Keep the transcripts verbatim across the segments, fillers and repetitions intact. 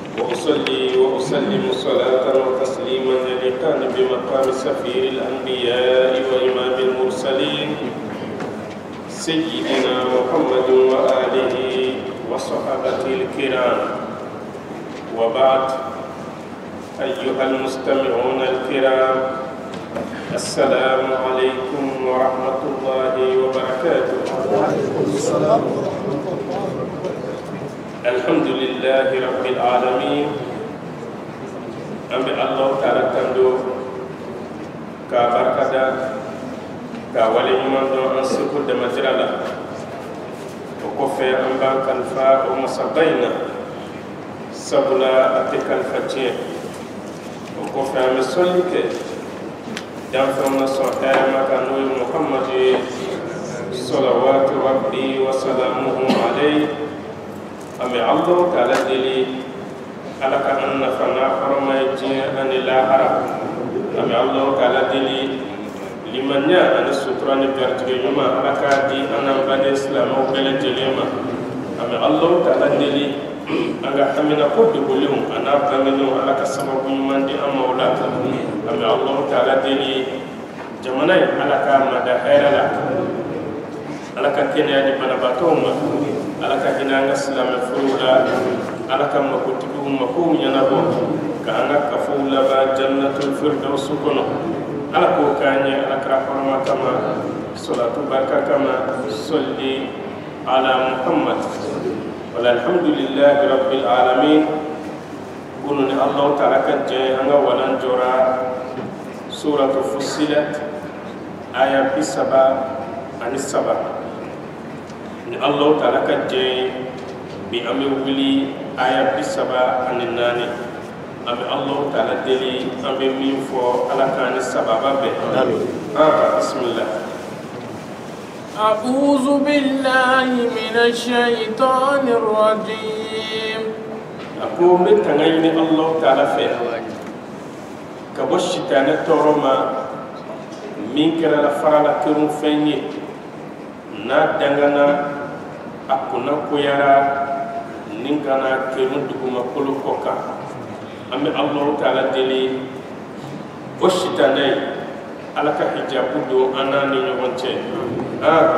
وأصلي وأسلم صلاة وتسليما يليقان بمقام سفير الأنبياء وإمام المرسلين سيدنا محمد وآله وصحابته الكرام. وبعد، أيها المستمعون الكرام، السلام عليكم ورحمة الله وبركاته. وعليكم السلام ورحمة الله وبركاته. الحمد لله رب العالمين. أمي الله تعالى تندو كبركة كولي من دون أنسكو دمجرلا وكفي أنبا كالفا ومصبينا سبلا أتك الفتين وكفي أمي سوليك دانفرنا صحيح مكانوي محمد صلوات ربي وسلامه عليه. أمي الله تعالى دلي على كأن فنا فرمايتي أن لا هرب. أمي الله تعالى دلي لمن يا أن السطران بيرتقي يوما على كادي أنا بني إسلام وبلد جليما. أمي الله تعالى دلي أنا حمينا كود بليهم أنا بنينو على كسبب يوما دي أمولا. أمي الله تعالى دلي جماناي على كامدا هيرلا على ككينيا دي بنباتوما على كهنا الإسلام فرولا على كم كتبهم مكوم ينبو كأنا كفولا بجنة الفردوس كنو على كوكاني على كرامة كما صلاة بركة كما صلي على محمد. ولا الحمد لله رب العالمين. قلنا الله تعالى كجاي أنا ولن جرا سورة فصلت آية بسبع عن السبع. الله تعالى كجاي بأمي ولي آية بسبع عن الناني. أمي الله تعالى دلي أمي مين فو على كان السبب به. آه بسم الله. أعوذ بالله من الشيطان الرجيم. أقول من تنين الله تعالى فيه كبش تاني تورما من كلا فرلا كرم فيني نادعنا أكون كويرا نينكنا كرم دكما كلو كوكا. أمي الله تعالى دلي بش تاني على كحجاب دو أنا نيوانتي. آه.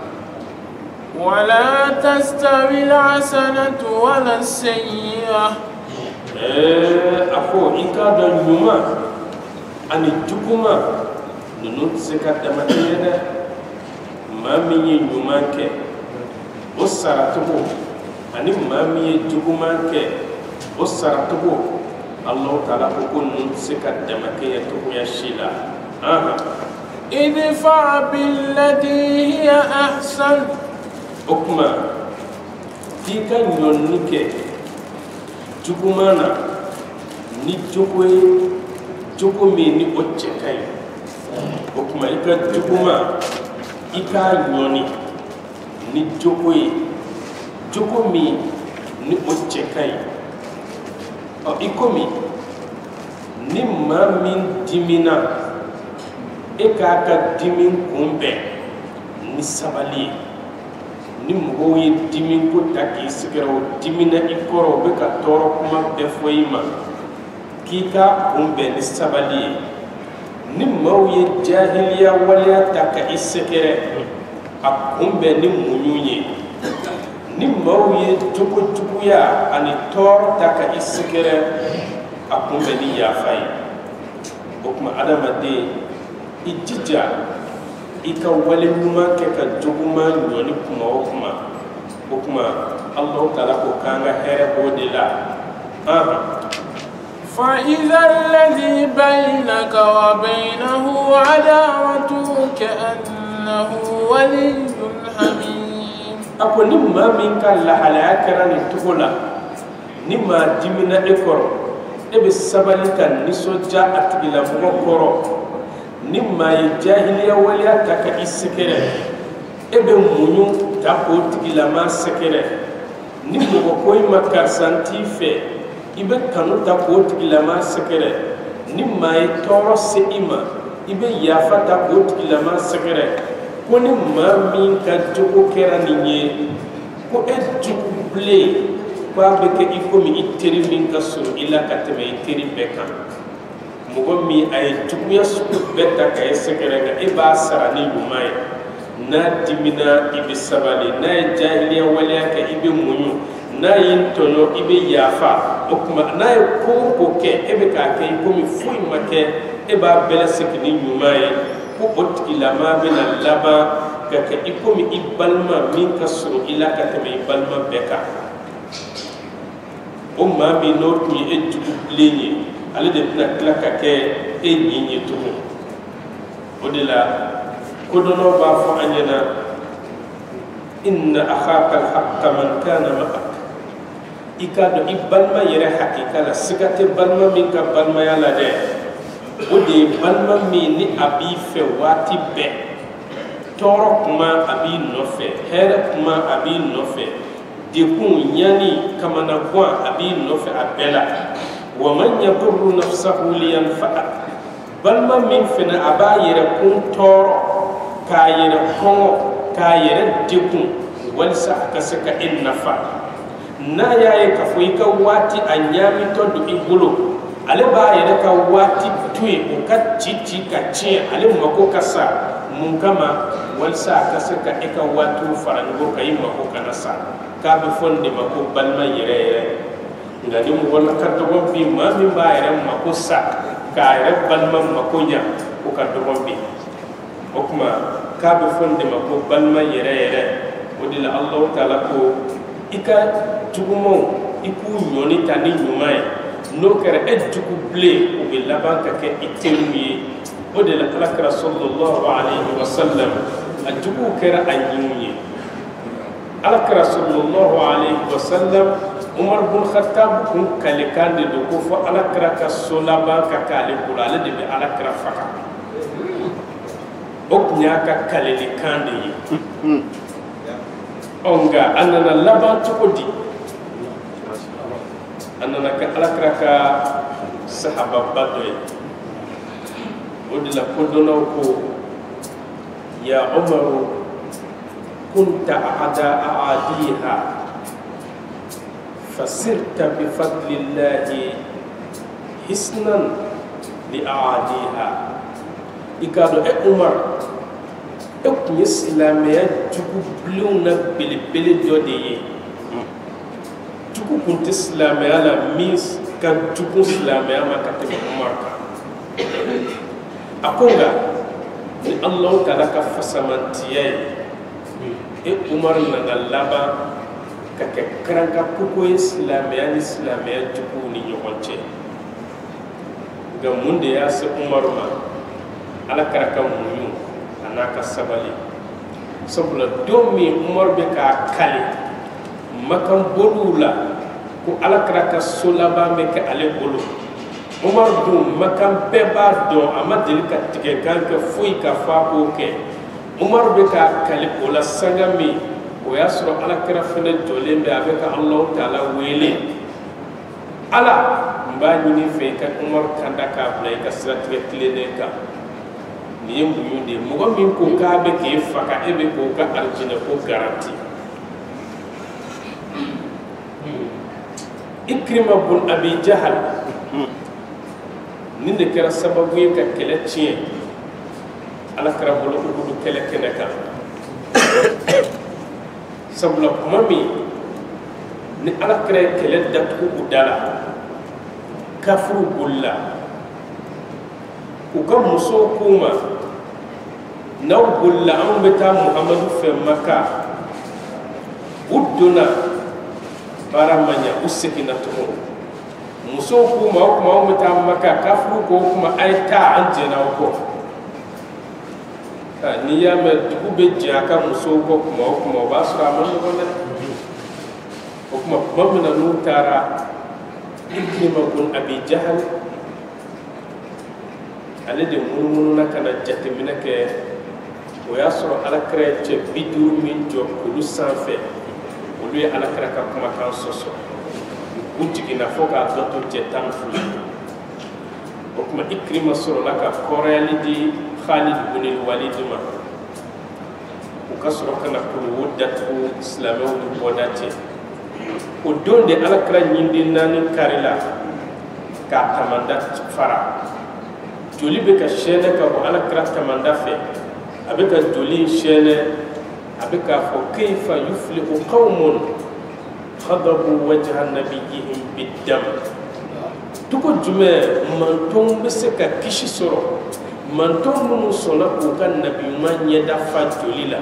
ولا تستوي الحسنة ولا السيئة. إيه أخو إنك هذا يوما أني جكوما ننوت سكت دمتينا ما مي يوما كه وسرتبو أني ما مي جكوما كه وسرتبو الله تعالى بكون ننوت سكت دمتينا تبو يشيلا. آه. ادفع بالتي هي أحسن. أكما تيكا نيونيك جوكمانا ني جوكوي جوكومي ني أوتشكاي. أكما إيكا جوكما إيكا نيوني ني جوكوي جوكومي ني أوتشكاي. أو إيكومي ني مامين ديمينا إيكا كا ديمين كومبي ني سابالي ni mɔgɔw ye dimi ko ta k'i sigɛrɛ o dimina i kɔrɔ o bɛ ka tɔɔrɔ kuma bɛɛ fɔ i ma k'i ka kunbɛn ni sabali ye. ni maaw ye jahiliya waleya ta ka i sɛgɛrɛ a kunbɛn ni muɲu ye. ni maaw ye jogo juguya ani tɔɔrɔ ta ka i sɛgɛrɛ a kunbɛn ni yafa ye. o tuma adamaden i jija i ka wale ɲuman kɛ ka juguman ɲɔni kuma o kuma. o kuma Allah taala ko k'an ka hɛrɛ b'o de la. فإذا الذي بينك وبينه عداوة كأنه ولي حميم. ako ni maa min ka lahalaya kɛra nin cogo la ni maa dimina e kɔrɔ e bɛ sabali ka nisɔndiya a tigilamɔgɔ kɔrɔ. ni maa ye jahiliya waleya ta ka i sɛgɛrɛ e bɛ muɲu ta k'o tigilama sɛgɛrɛ. ni mɔgɔ ko i ma karisa n t'i fɛ i bɛ kanu ta k'o tigilama sɛgɛrɛ. ni maa ye tɔɔrɔ se i ma i bɛ yafa ta k'o tigilama sɛgɛrɛ. ko ni maa min ka jogo kɛra nin ye ko e jugu bilen ba be ke iko mi iteri min kasuru ila kateme iteri beka mugo mi ay tukuya su betta ka esekerenga e ba sarani lumay na dimina ibe sabali na jahiliya waliya ka ibe munyu na yin tono ibe yafa okuma na ko ko ke ebe ka ke ko mi fuy make e ba bela sekini nyumay ko bot ilama bena laba ka ke iko mi ibalma min kasuru ila kateme ibalma beka o ma mi no mi e jugu lenye ale de na klaka ke e nyinyi tumu odela kodono ba fo anyana inna akhaka alhaqqa man kana ma'ak ikado ibalma yere hakika la sigate balma min ka balma yala de ode balma mi ni abi fe wati be toro kuma abi nofe here kuma abi nofe de kun yani kamana kwa abi nofe abela wa man yadurru nafsahu liyanfa'ak balma min fina aba yere kun toro ka yere kongo ka yere dekun walsa ka saka in nafa na yaye ka foi ka wati anyami to du ibulo ale ba yere ka wati tuye o ka titi ka tie ale mako kasa mun kama walsa ka saka e ka watu farango ka yimma ko kana sa ka be fonde mako balma yere yere ngani mu wala ka to bi ma mi ba yere mako sa ka yere balma mako nya ko ka to bi okuma ka be fonde mako balma yere yere odila allah taala ko ika tugumo iku nyoni tani nyumay no kere e tugu ble o be laban ka ke itemuye odila alakra sallallahu alayhi wa sallam ajugu kera anyuye alakra sallallahu alayhi wa sallam umar bin khattab kun kale kande do ko fo alakra ka solaba ka kale kulale de be alakra faka oknya ka kale li kande yi onga anana laban tukodi anana ka alakra ka sahaba badoy odila kodono ko ya umar kunta aada aadiha fasirta bi fadlillahi hisnan li aadiha ikado e umar e ko islamiya jugu bluna bil bil jodi jugu kun islamiya la mis ka jugu islamiya ma ka te umar ka akonga ni allah taala ka fasamantiye e umar na galaba ka ke kranka kuko islamiya islamiya jugu ni yogonche ga munde ya se umar ma ala karaka munyu anaka sabali sabula domi umar be ka kale makam bolula ko ala karaka solaba me ka ale bolu umar do makam beba do amadil ka tige kan ka fuy ka fa ko ke umar be ka kale bola sangami o yasro ala kara fene jolembe abeka allah taala wele ala mbani ni fe ka umar kanda ka blay ka strategie clé ka ni yembu yunde mugo min ko ka be ke faka ebe ko ka arjina ko garanti ikrima bun abi jahal ninde kera sababu ka kele tie ala kara bolo ko du kele keneka sabla mami ni ala kara kele datu udala kafru bulla ku ka muso kuma naw bulla am beta muhammadu fe maka uduna baramanya usikina to muso kuma kuma am beta maka kafru ko kuma ay ta anjena ko ni ya me dubu be jaka muso ko kuma kuma basra man ko ne ko kuma mamina nutara ikrima kun abi jahal ale de munumunu na kana jate minake o ya soro ala kre che bidu min jo kulu sanfe o lui ala kre ka kuma kan soso untigi na foka doto je tan fu o kuma ikrima soro la ka korali di khalid ibn walid ma o ka soro kana kulu wudatu islamaw ni bodate o donde alakira ñindi nani karila ka tamanda fara joli be ka chaîne ka bo alakira tamanda fe abe ka joli chaîne abe ka fo kayfa yuflihu qaumun khadabu wajha nabiyihim biddam tuko jume manton be se ka kishi soro manton mu sona ko kan nabi ma nyeda fa joli la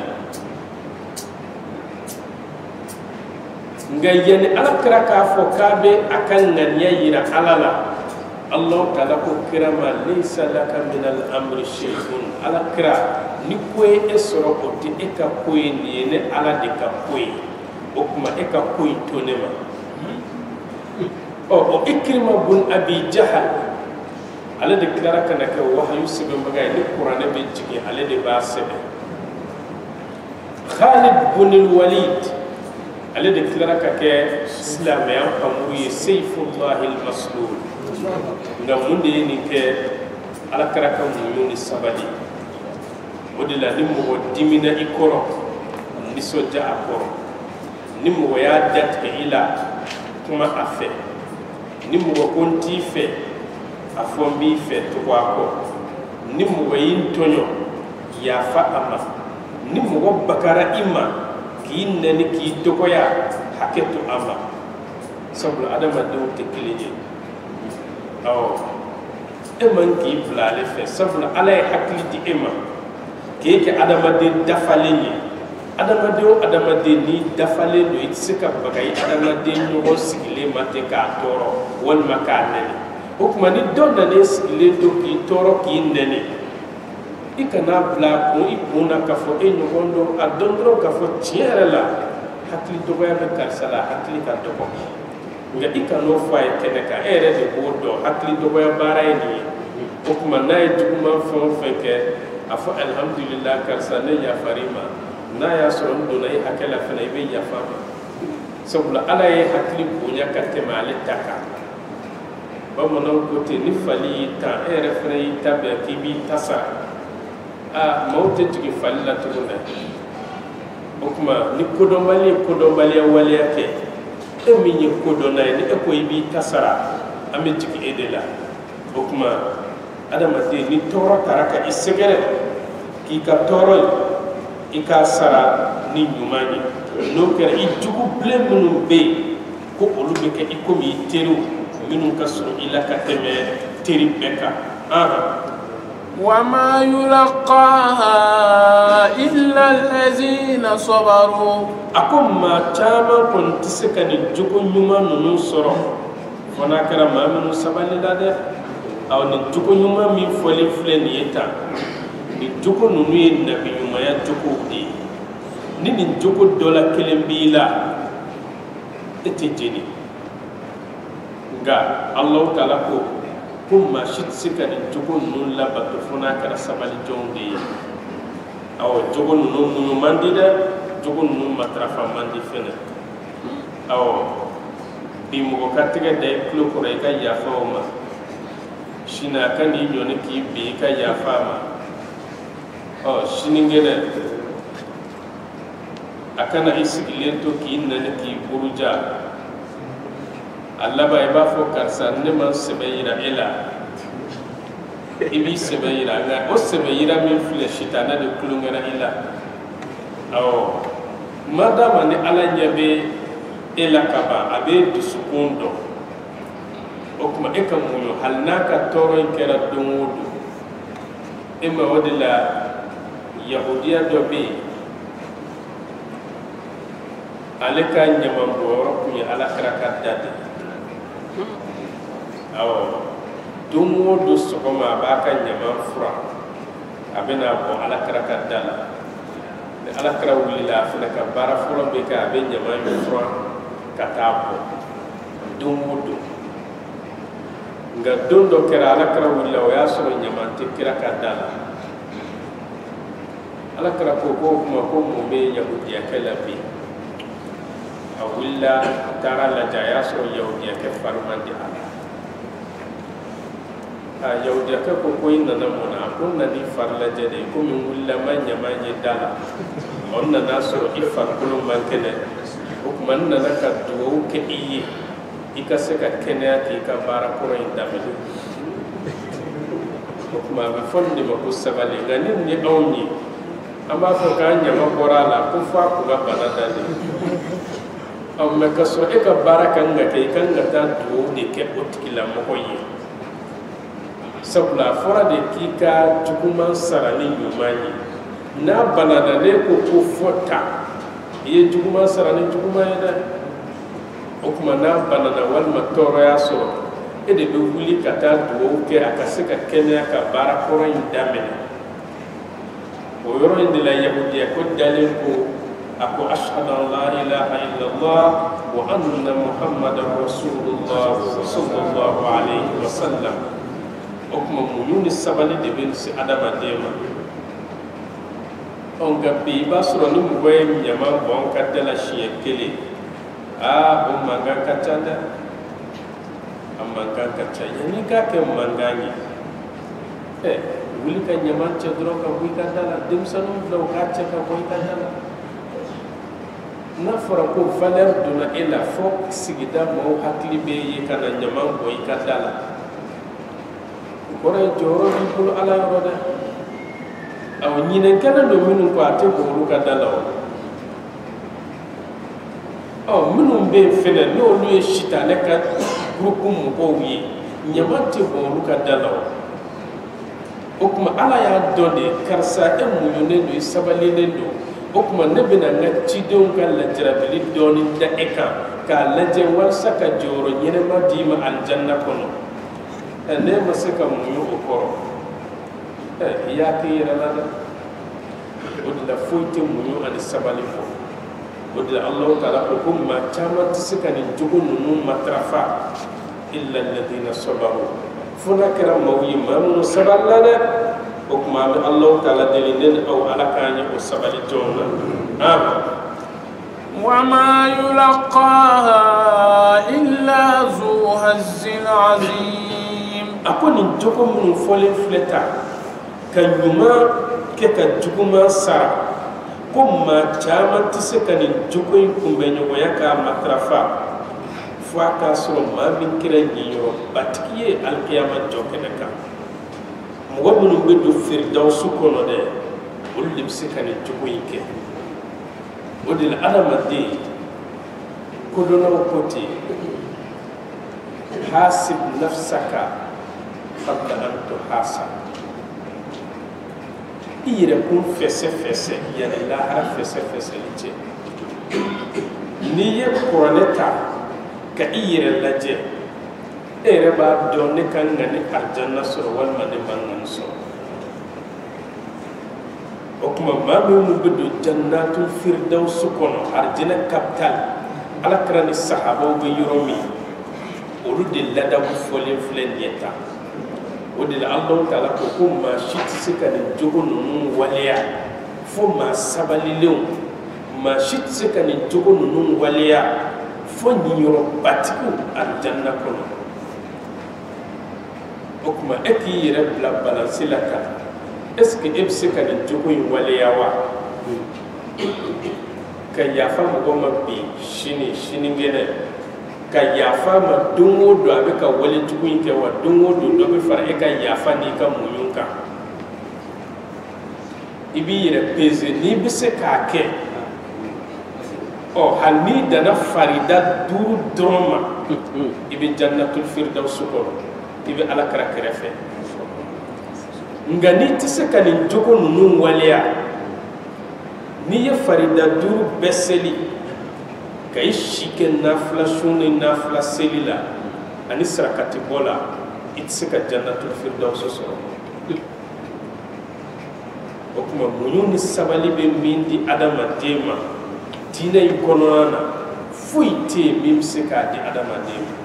nga yene alakira ka fo kabe akan nganya yira alala Allah ta'ala ko kirama laysa laka min al-amri shay'un alakira ni koy esoro ko ti eka koy ni ne ala de ka koy o kuma eka koy tonema o o ikrima bun abi jahal ala de klara kana ka wahyu sibe magay ni qur'an be jigi ala de ba sebe Khalid bun al-Walid ale de klara ka ke islamiyan pamuye sayfullah al-maslul nga munde ni ke ala karaka mu ni sabali odila ni mo dimina ikoro ni soja akoro ni mo ya dat ke ila kuma afe ni mo konti fe afombi fe to wako ni mo yin tonyo ya fa ama ni mo bakara ima kinne ni ki to ko ya haketu ama sabul adama do te kilije aw eman ki blale fe sabul alay hakli di ema keke adama de dafale ni adama de adama de ni dafale do itsika bagay adama de no sigile mate ka toro wal makane hukuma ni donna ne sigile do ki toro ki ndene ikana bla ko ikuna ka fo e nyogondo adondro ka fo tiere la hakli do ya be karsala hakli ka do ko nga ikano fay keneka ere de bodo hakli do ya baray ni hukuma nay duguma fo feke afo alhamdulillah karsale ya farima na ya so ndo nay hakela fena be ya fa sabula ala ye hakli bunya karte male taka ba monon kote ni fali ta ere fere tabe kibi tasa a mawte tigi falla tugunda okuma ni kodo mali kodo mali wali yake e minye kodo nay ni e ko ibi tasara ame tigi edela okuma adama de ni toro taraka isegere ki ka toro ika sara ni nyumani no kera ijugu blemunu be ko olu be ke ikomi teru minun kasro ila kateme teri beka aha وما يلقاها إلا الذين صبروا أكم ما تاما كنت سكني جوكو نيوما نونو سورو فنا كرا ما منو سبالي دادة أو ني جوكو نيوما مي فولي فلين يتا ني جوكو نونو ينبي نيوما يا جوكو دي ني ني جوكو دولا كلم بيلا اتجيني nga Allah ta'ala ko kuma shit sikani jogo nun la bato fona kara sabali jonde aw jogo nun nun mandida jogo nun matrafa mandi fene aw bi mo kattiga day klo ko ray ka ya fawma shina kan yi nyone ki bi ka ya fama aw shiningene akana isigilento ki nane ki buruja Allah ba iba fo karsa ne man sebeira ila ibi sebeira nga o sebeira min fle shitana de kulungana ila aw madama ne ala nyabe ila kaba abe dusukundo o kuma e kam muyo halnaka toro kera dongodo e ma wadila yahudiya do be aleka nyamam boro ku ya ala karaka dade awo dungo do sogoma baka nyama fura abena bo ala karaka dala de ala kara wulila fina ka bara fura be ka be nyama mi fura katabo dungo do nga dondo kera ala kara wulila o ya so nyama te kira ka dala ala kara ko ko kuma ko mo be yahudiya kala bi awilla tara la jaya so yahudiya ke farmandi ala a yahudiya ke ko ko inna namuna ko nani farla jede ko min wulla ma nyama nye dala onna naso ifar kulum mankene ko kuma n nana ka dugawu kɛ i ye i ka se ka kɛnɛya k'i ka baara kɔrɔ in daminɛ o kuma a bɛ fɔ nin de ma ko sabali nka ni nin ye anw ye an b'a fɔ k'an ɲama bɔra a la ko f'a kun ka bana dalen mɛ ka sɔrɔ e ka baara kan ka kɛ i kan ka taa dugawu de kɛ o tigilamɔgɔ ye sabula a fɔra de k'i ka juguman sara ni ɲuman ye n'a banana ne ko ko fɔ ta i ye juguman sara ni juguman ye dɛ o kuma n'a banana walima tɔɔrɔya sɔrɔ e de bɛ wuli ka taa dugawu kɛ a ka se ka kɛnɛya ka baara kɔrɔ in daminɛ o yɔrɔ in de la yahudiya ko dalen ko ako ashhadu an la ilaha illallah wa anna muhammadan rasulullah sallallahu alayhi wa sallam o kuma muɲu ni sabali de bɛ se adamaden ma nka bi i b'a sɔrɔ ni mɔgɔ ye ɲama bɔn ka da la siɲɛ kelen aa o mankan ka ca dɛ a mankan ka ca yanni i k'a kɛ mankan ye ɛ wuli ka ɲama cɛ dɔrɔn ka bɔ i ka da la denmisɛnninw bila u k'a cɛ ka bɔ i ka da la n'a fɔra ko valeur donna e la fo sigida mɔgɔw hakili bɛ ye ka na ɲama bɔ i ka da la o kɔrɔ ye jɔyɔrɔ b'i bolo ala yɔrɔ dɛ awɔ ɲinɛnkɛlen don minnu ko a tɛ bɔ olu ka da la o ɔ minnu bɛ yen fɛnɛ n'olu ye sitanɛ ka gurupu mɔgɔw ye ɲama tɛ bɔ olu ka da la o o kuma ala y'a dɔn de karisa e muɲunen don i sabalilen don o kuma ne bɛna n ka cidenw ka lajarabili dɔɔni da e kan k'a lajɛ walasa ka jɔyɔrɔ ɲɛnɛma d'i ma alijanna kɔnɔ ɛ ne ma se ka muɲu o kɔrɔ ɛ i y'a kɛ i yɛrɛ la dɛ o de la foyi tɛ muɲu ani sabali fɔ o de la alahu taala ko ko maa caman tɛ se ka nin jogo ninnu matarafa illa alladhina sabaru fo n'a kɛra maaw ye maa minnu sabalila dɛ o kuma an bɛ alahu taala deli ne ni aw ala k'an ye o sabali jɔnw na وما يلقاها إلا ذو حظ عظيم a ko nin jogo minnu fɔlen filɛ ta ka ɲuman kɛ ka juguman sara ko maa caman tɛ se ka nin jogo in kunbɛɲɔgɔnya k'a matarafa fo a k'a sɔrɔ maa min kɛra ɲɛyɔrɔbatigi ye alikiyama jɔ kɛnɛ kan mɔgɔ minnu bɛ don firidawusu kɔnɔ dɛ olu de bɛ se ka nin jogo in kɛ o de la adamaden kodɔnnaw ko ten hasib nafsaka qabla an tuhasab i yɛrɛkun fɛsɛ-fɛsɛ yanni lahara fɛsɛ-fɛsɛli cɛ n'i ye kuranɛ ta ka i yɛrɛ lajɛ e yɛrɛ b'a dɔn ne kan ka ni alijanna sɔrɔ walima ne man ka nin sɔrɔ o kuma maa minnu bɛ don jannatul firdawusu kɔnɔ arijinɛ kapitali ala kɛra ni sahabaw bɛ yɔrɔ min olu de ladamu fɔlen filɛ nin ye tan o de la alahu taala ko ko maa si tɛ se ka nin jogo ninnu waleya fo maa sabalilenw maa si tɛ se ka nin jogo ninnu waleya fo ɲiyɔrɔbatigiw alijanna kɔnɔ o kuma e k'i yɛrɛ bila balansi la kan est ce que e bɛ se ka nin jogo in waleya wa ka yafa mɔgɔ ma bi sini sinikɛnɛ ka yafa ma don o don a bɛ ka wale jugu in kɛ wa don o don dɔ bɛ fara e ka yafa n'i ka muɲu kan i b'i yɛrɛ peze n'i bɛ se k'a kɛ ɔ hali n'i danna farida duuru dɔrɔn ma i bɛ jannatul firdawusu kɔnɔ i bɛ ala kɛra kɛrɛfɛ nka n'i tɛ se ka nin jogo ninnu waleya n'i ye farida duuru bɛɛ seli ka i si kɛ nafila su ni nafila seli la ani sarakati bɔ la i tɛ se ka jannatul firdawusu sɔrɔ o kuma muɲu ni sabali bɛ min di adamaden ma diinɛ in kɔnɔna na foyi tɛ yen min bɛ se k'a di adamaden ma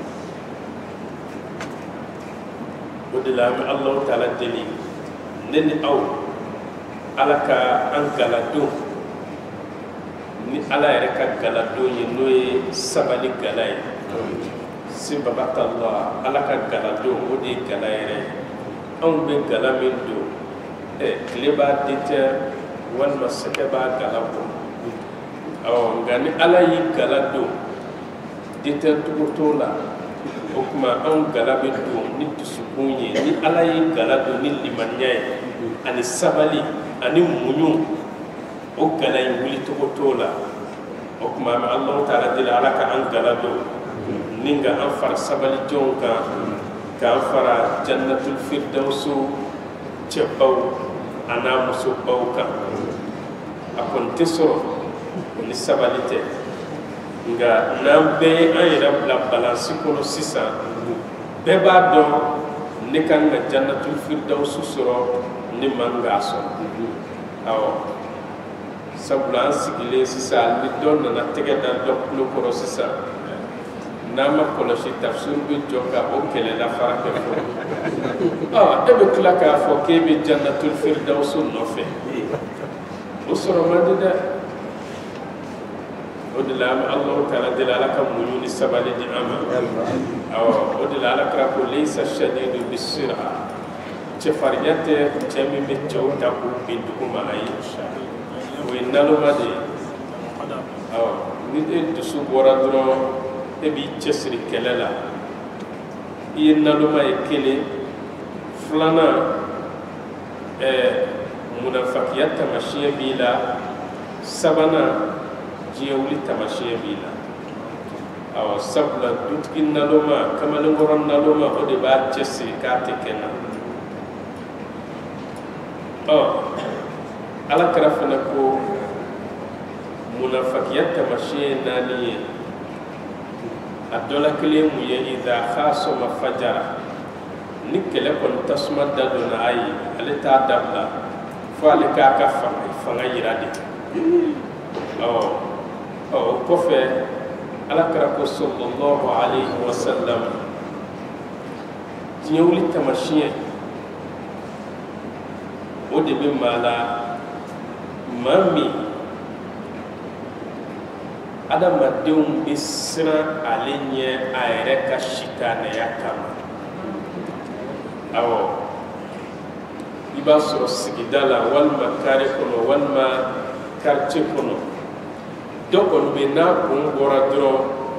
o de la an bɛ alahu taala deli ne ni aw ala ka an galadon ni ala yɛrɛ ka galadon ye n'o ye sabali gala ye sibabatallah ala ka galadon o de ye gala yɛrɛ ye anw bɛ gala min don ɛ tile b'a den tɛ walima sɛgɛ b'a gala bɔ aw ngani alayi galado deta tugotola o kuma an galabe do ni dusukunye ni alayi galado ni limanya ani sabali ani munyu o galayi wuli tugotola o kuma ma Allah taala dila alaka an galado ninga an far sabali jonka ka fara jannatul firdaus cebaw ana muso bawka akon tesoro ni sabalite nga nambe an yɛrɛ bila balansi kɔnɔ sisan bɛɛ b'a dɔn ne kan ka jannatul firdaus sɔrɔ ne man k'a sɔrɔ awɔ sabula an sigilen sisan ni dɔ nana tɛgɛ da dɔ tulo kɔrɔ sisan n'a ma kɔlɔsi tafsir bɛ jɔ ka o kɛlɛla fara kɛ fɔlɔ ɔ e bɛ tila k'a fɔ k'e bɛ jannatul firdaus nɔfɛ o sɔrɔ man di dɛ o de la Allah taala deli ala ka muɲu ni sabali di an ma awɔ o de la ala kira ko laysa shadidu bisir'a cɛfarinya tɛ cɛ min bɛ cɛw ta k'u bin duguma ayi o ye naloma de ye awɔ ni e dusu bɔra dɔrɔn e b'i cɛsiri kɛlɛ la i ye naloma ye kelen filanan ɛɛ munafakiya tamasiyɛn b'i la sabanan diɲɛ wuli tamasiyɛn b'i la awɔ sabula dutigi naloma kamalenkɔrɔ naloma o de b'a cɛsiri k'a tɛ kɛ na ɔ ala kira fana ko munafakiya tamasiyɛn naani ye a dɔ la kelen mun ye idha khasama fajara ni kɛlɛ kɔni tasuma da donna a ye ale t'a dabila fo ale k'a ka fanga fanga yira de awɔ ɔ o kɔfɛ ala kira ko sallallahu alayhi wa sallam diɲɛ wuli tamasiyɛn o de bɛ maa la maa min adamadenw bɛ siran ale ɲɛ a yɛrɛ ka sitanɛya kama awɔ i b'a sɔrɔ sigida la walima kare kɔnɔ walima quartier kɔnɔ dɔ kɔni bɛ n'a kun bɔra dɔrɔn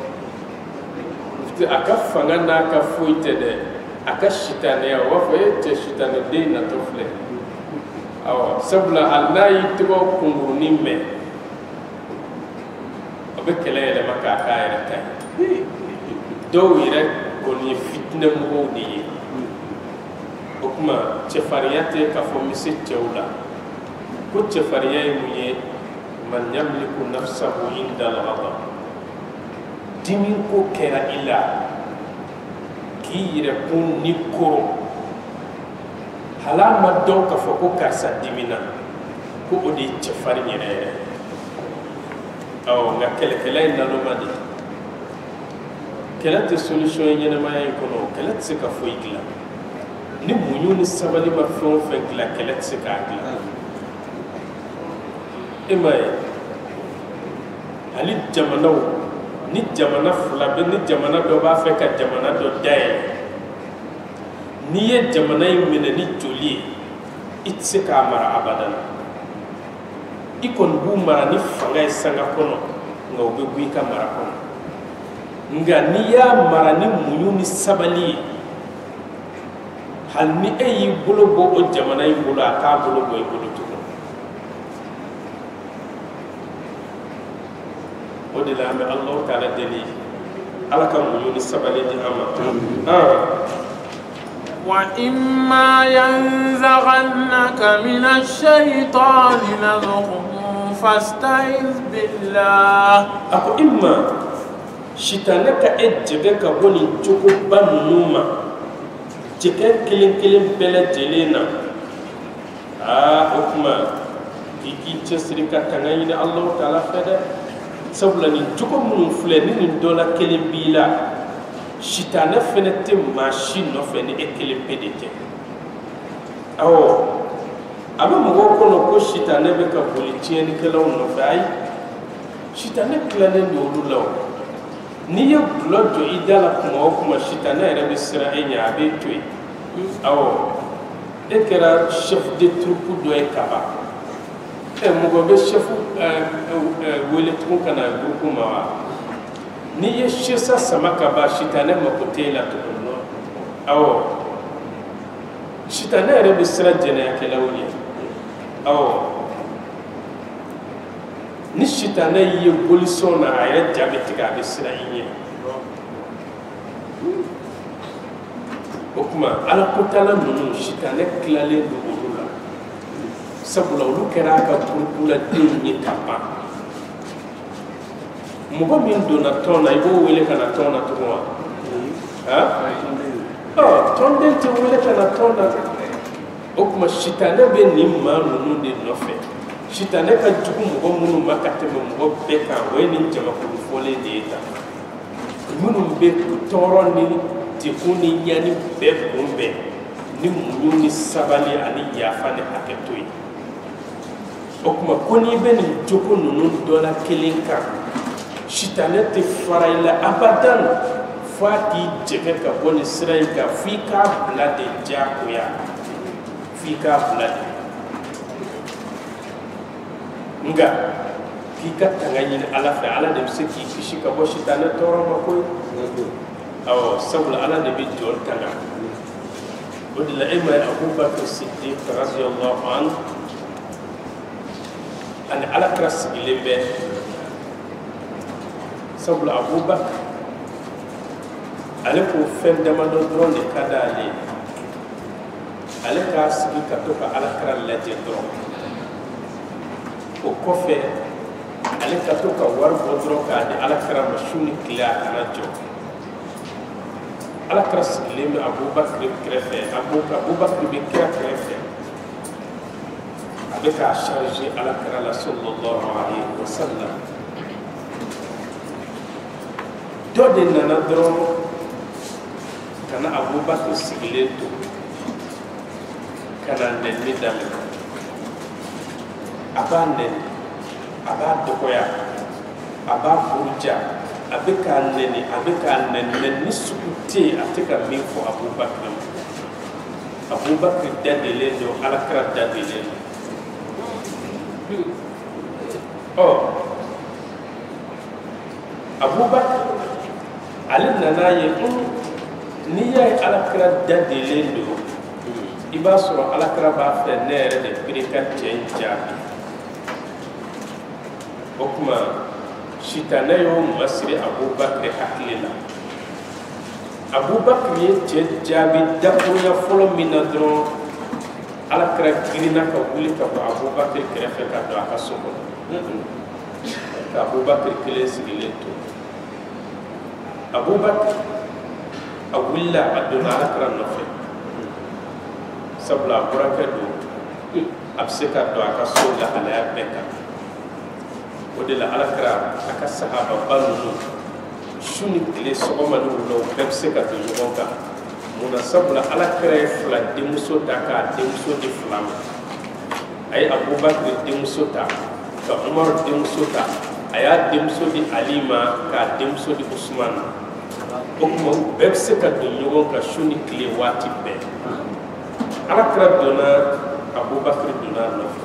a ka fanga n'a ka foyi tɛ dɛ a ka sitanɛya o b'a fɔ e cɛ sitanɛden natɔ filɛ awɔ sabula hali n'a y'i tɔgɔ kunkurunin mɛn a bɛ kɛlɛ yɛlɛma k'a k'a yɛrɛ ta ye dɔw yɛrɛ kɔni ye fitinɛmɔgɔw de ye o kuma cɛfarinya tɛ k'a fɔ n bɛ se cɛw la ko cɛfarinya ye mun ye man yamliku nafsahu inda al-ghadab dimi ko kɛra i la k'i yɛrɛ kun ni koro hal'a ma dɔn k'a fɔ ko karisa dimina ko o de ye cɛfarin yɛrɛ yɛrɛ awɔ nka kɛlɛkɛla ye naloma de kɛlɛ tɛ solution ye ɲɛnamaya in kɔnɔ kɛlɛ tɛ se ka foyi dilan ni muɲu ni sabali ma fɛn o fɛn dilan kɛlɛ tɛ se k'a dilan e ma ye hali jamanaw ni jamana fila bɛ ni jamana dɔ b'a fɛ ka jamana dɔ dayɛlɛ n'i ye jamana in minɛ ni joli ye i tɛ se k'a mara abada i kɔni b'u mara ni fanga ye sanga kɔnɔ nka u bɛ bɔ i ka mara kɔnɔ nka n'i y'a mara ni muɲu ni sabali ye hali ni e y'i bolo bɔ o jamana in bolo a t'a bolo bɔ i bolo tugun o de la an bɛ Alahu taala deli ala ka muɲu ni sabali di an ma وإما ينزغنك من الشيطان نزغ فاستعذ بالله أكو إما شيطانك أجيك كبوني جوكو بانوما جيك كلين كلين بلا جلينا آه أكما كي تسري كتنعين الله تعالى فدا سبلا نجوكو من فلان ندولا كلين بيلا shitana fɛnɛ tɛ maa si nɔfɛ ni e kelen pe de tɛ awɔ a bɛ mɔgɔw kɔnɔ ko shitana bɛ ka boli tiɲɛnikɛlaw nɔfɛ ayi shitana tilalen don olu la o n'i ye gulɔ jɔ i da la kuma o kuma shitana yɛrɛ bɛ siran e ɲɛ a b'e to yen awɔ e kɛra chef de troupe dɔ ye kaban e mɔgɔ bɛ chefu wele tugun ka na groupe ma wa n'i ye sisa sama ka ban sitanɛ mako t'e la tugun awɔ sitanɛ yɛrɛ bɛ siran jɛnɛyakɛlaw ɲɛ awɔ ni sitanɛ ye bolisɔn na a yɛrɛ ja bɛ tigɛ a bɛ siran i ɲɛ o tuma ala kotala ninnu sitanɛ tilalen don olu la sabula olu kɛra a ka burukuladenw ye ka ban mɔgɔ min donna tɔn na i b'o wele ka na tɔn na tugun wa ɔ tɔnden tɛ wele ka na tɔn na o tuma sitanɛ bɛ nin maa ninnu de nɔfɛ sitanɛ ka jugu mɔgɔ minnu ma ka tɛmɛ mɔgɔ bɛɛ kan o ye nin jamakulu fɔlen de ye tan minnu bɛ tɔɔrɔ ni degun ni ɲani bɛɛ kunbɛn ni muɲu ni sabali ani yafa ni hakɛto ye o tuma ko n'i bɛ nin jogo ninnu dɔ la kelen kan sitanɛ tɛ fara i la abadan fo a k'i jɛgɛ ka bɔ nin sira in kan f'i k'a bila de diyagoya f'i k'a bila de nga k'i ka tanga ɲini ala fɛ ala de bɛ se k'i kisi ka bɔ sitanɛ tɔɔrɔ ma koyi awɔ sabula ala de bɛ jɔn tanga o de la e ma ye abubakar siddiq radiyallahu anhu ani alakira sigilen bɛ sabula abubakar ale ko fɛn damadɔ dɔrɔn de ka d'ale ale k'a sigi ka to ka alakira lajɛ dɔrɔn o kɔfɛ ale ka to ka wari bɔ dɔrɔn k'a di alakira ma su ni tile a kana jɔ alakira sigilen bɛ abubakar kɛrɛfɛ abubakar bɛ kira kɛrɛfɛ a bɛ k'a charge alakira la sallallahu alaihi wa sallam dɔ de nana dɔrɔn kana abubakar sigilen to kana nɛni daminɛ a b'a nɛni a b'a dɔgɔya a b'a buruja a bɛ k'a nɛni a bɛ k'a nɛni mɛ ni sugu tɛ yen a tɛ ka min fɔ abubakar ma abubakar dadelen don alakira dadelen don ɔ abubakar ale nana ye n'i y'a ye alakira dadelen don i b'a sɔrɔ alakira b'a fɛ ne yɛrɛ de pere ka cɛ in jaabi o tuma sitanɛ y'o masiri abubakar hakili la abubakar ye cɛ jaabi dakurunya fɔlɔ min na dɔrɔn alakira girinna ka wuli ka bɔ abubakar kɛrɛfɛ ka don a ka so kɔnɔ ka abubakar kelen sigilen to abubakar a wulila a donna alakira nɔfɛ sabula a burankɛ don a bɛ se ka don a ka so lahalaya bɛɛ kan o de la alakira a ka sahababa ninnu su ni tile sɔgɔma ni wula o bɛɛ bɛ se ka don ɲɔgɔn kan munna sabula alakira ye fila denmuso ta k'a denmuso di fila ma a ye abubakar denmuso ta ka umaru denmuso ta a y'a denmuso di ali ma k'a denmuso di usman o tuma u bɛɛ bɛ se ka don ɲɔgɔn kan su ni tile waati bɛɛ alakira donna abubakar donna a nɔfɛ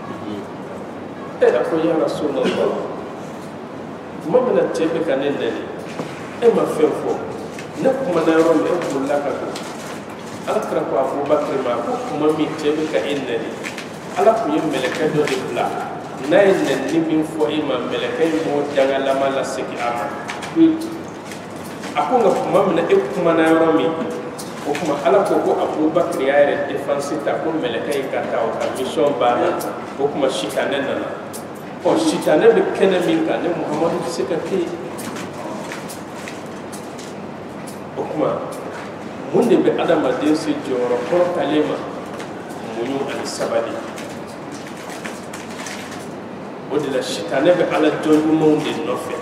e a ko ya rasulallah tuma min na cɛ bɛ ka ne nɛni e ma fɛn fɔ ne kumana yɔrɔ min e bolila ka don alakira ko abubakar ma ko kuma min cɛ bɛ ka e nɛni ala tun ye mɛlɛkɛ dɔ de bila n'a ye nɛni min fɔ e ma mɛlɛkɛ in b'o dangalama lasegin a ma a ko nka kuma min na e kumana yɔrɔ min o kuma ala ko ko abubakar y'a yɛrɛ défense ta ko mɛlɛkɛ in ka taa o ka mission banna o kuma sitanɛ nana ɔ sitanɛ bɛ kɛnɛ min kan ne muhamadu bɛ se ka kɛ yen o kuma mun de bɛ adamaden se jɔyɔrɔ kɔrɔtalen ma muɲu ani sabali o de la sitanɛ bɛ ala jɔn ɲumanw de nɔfɛ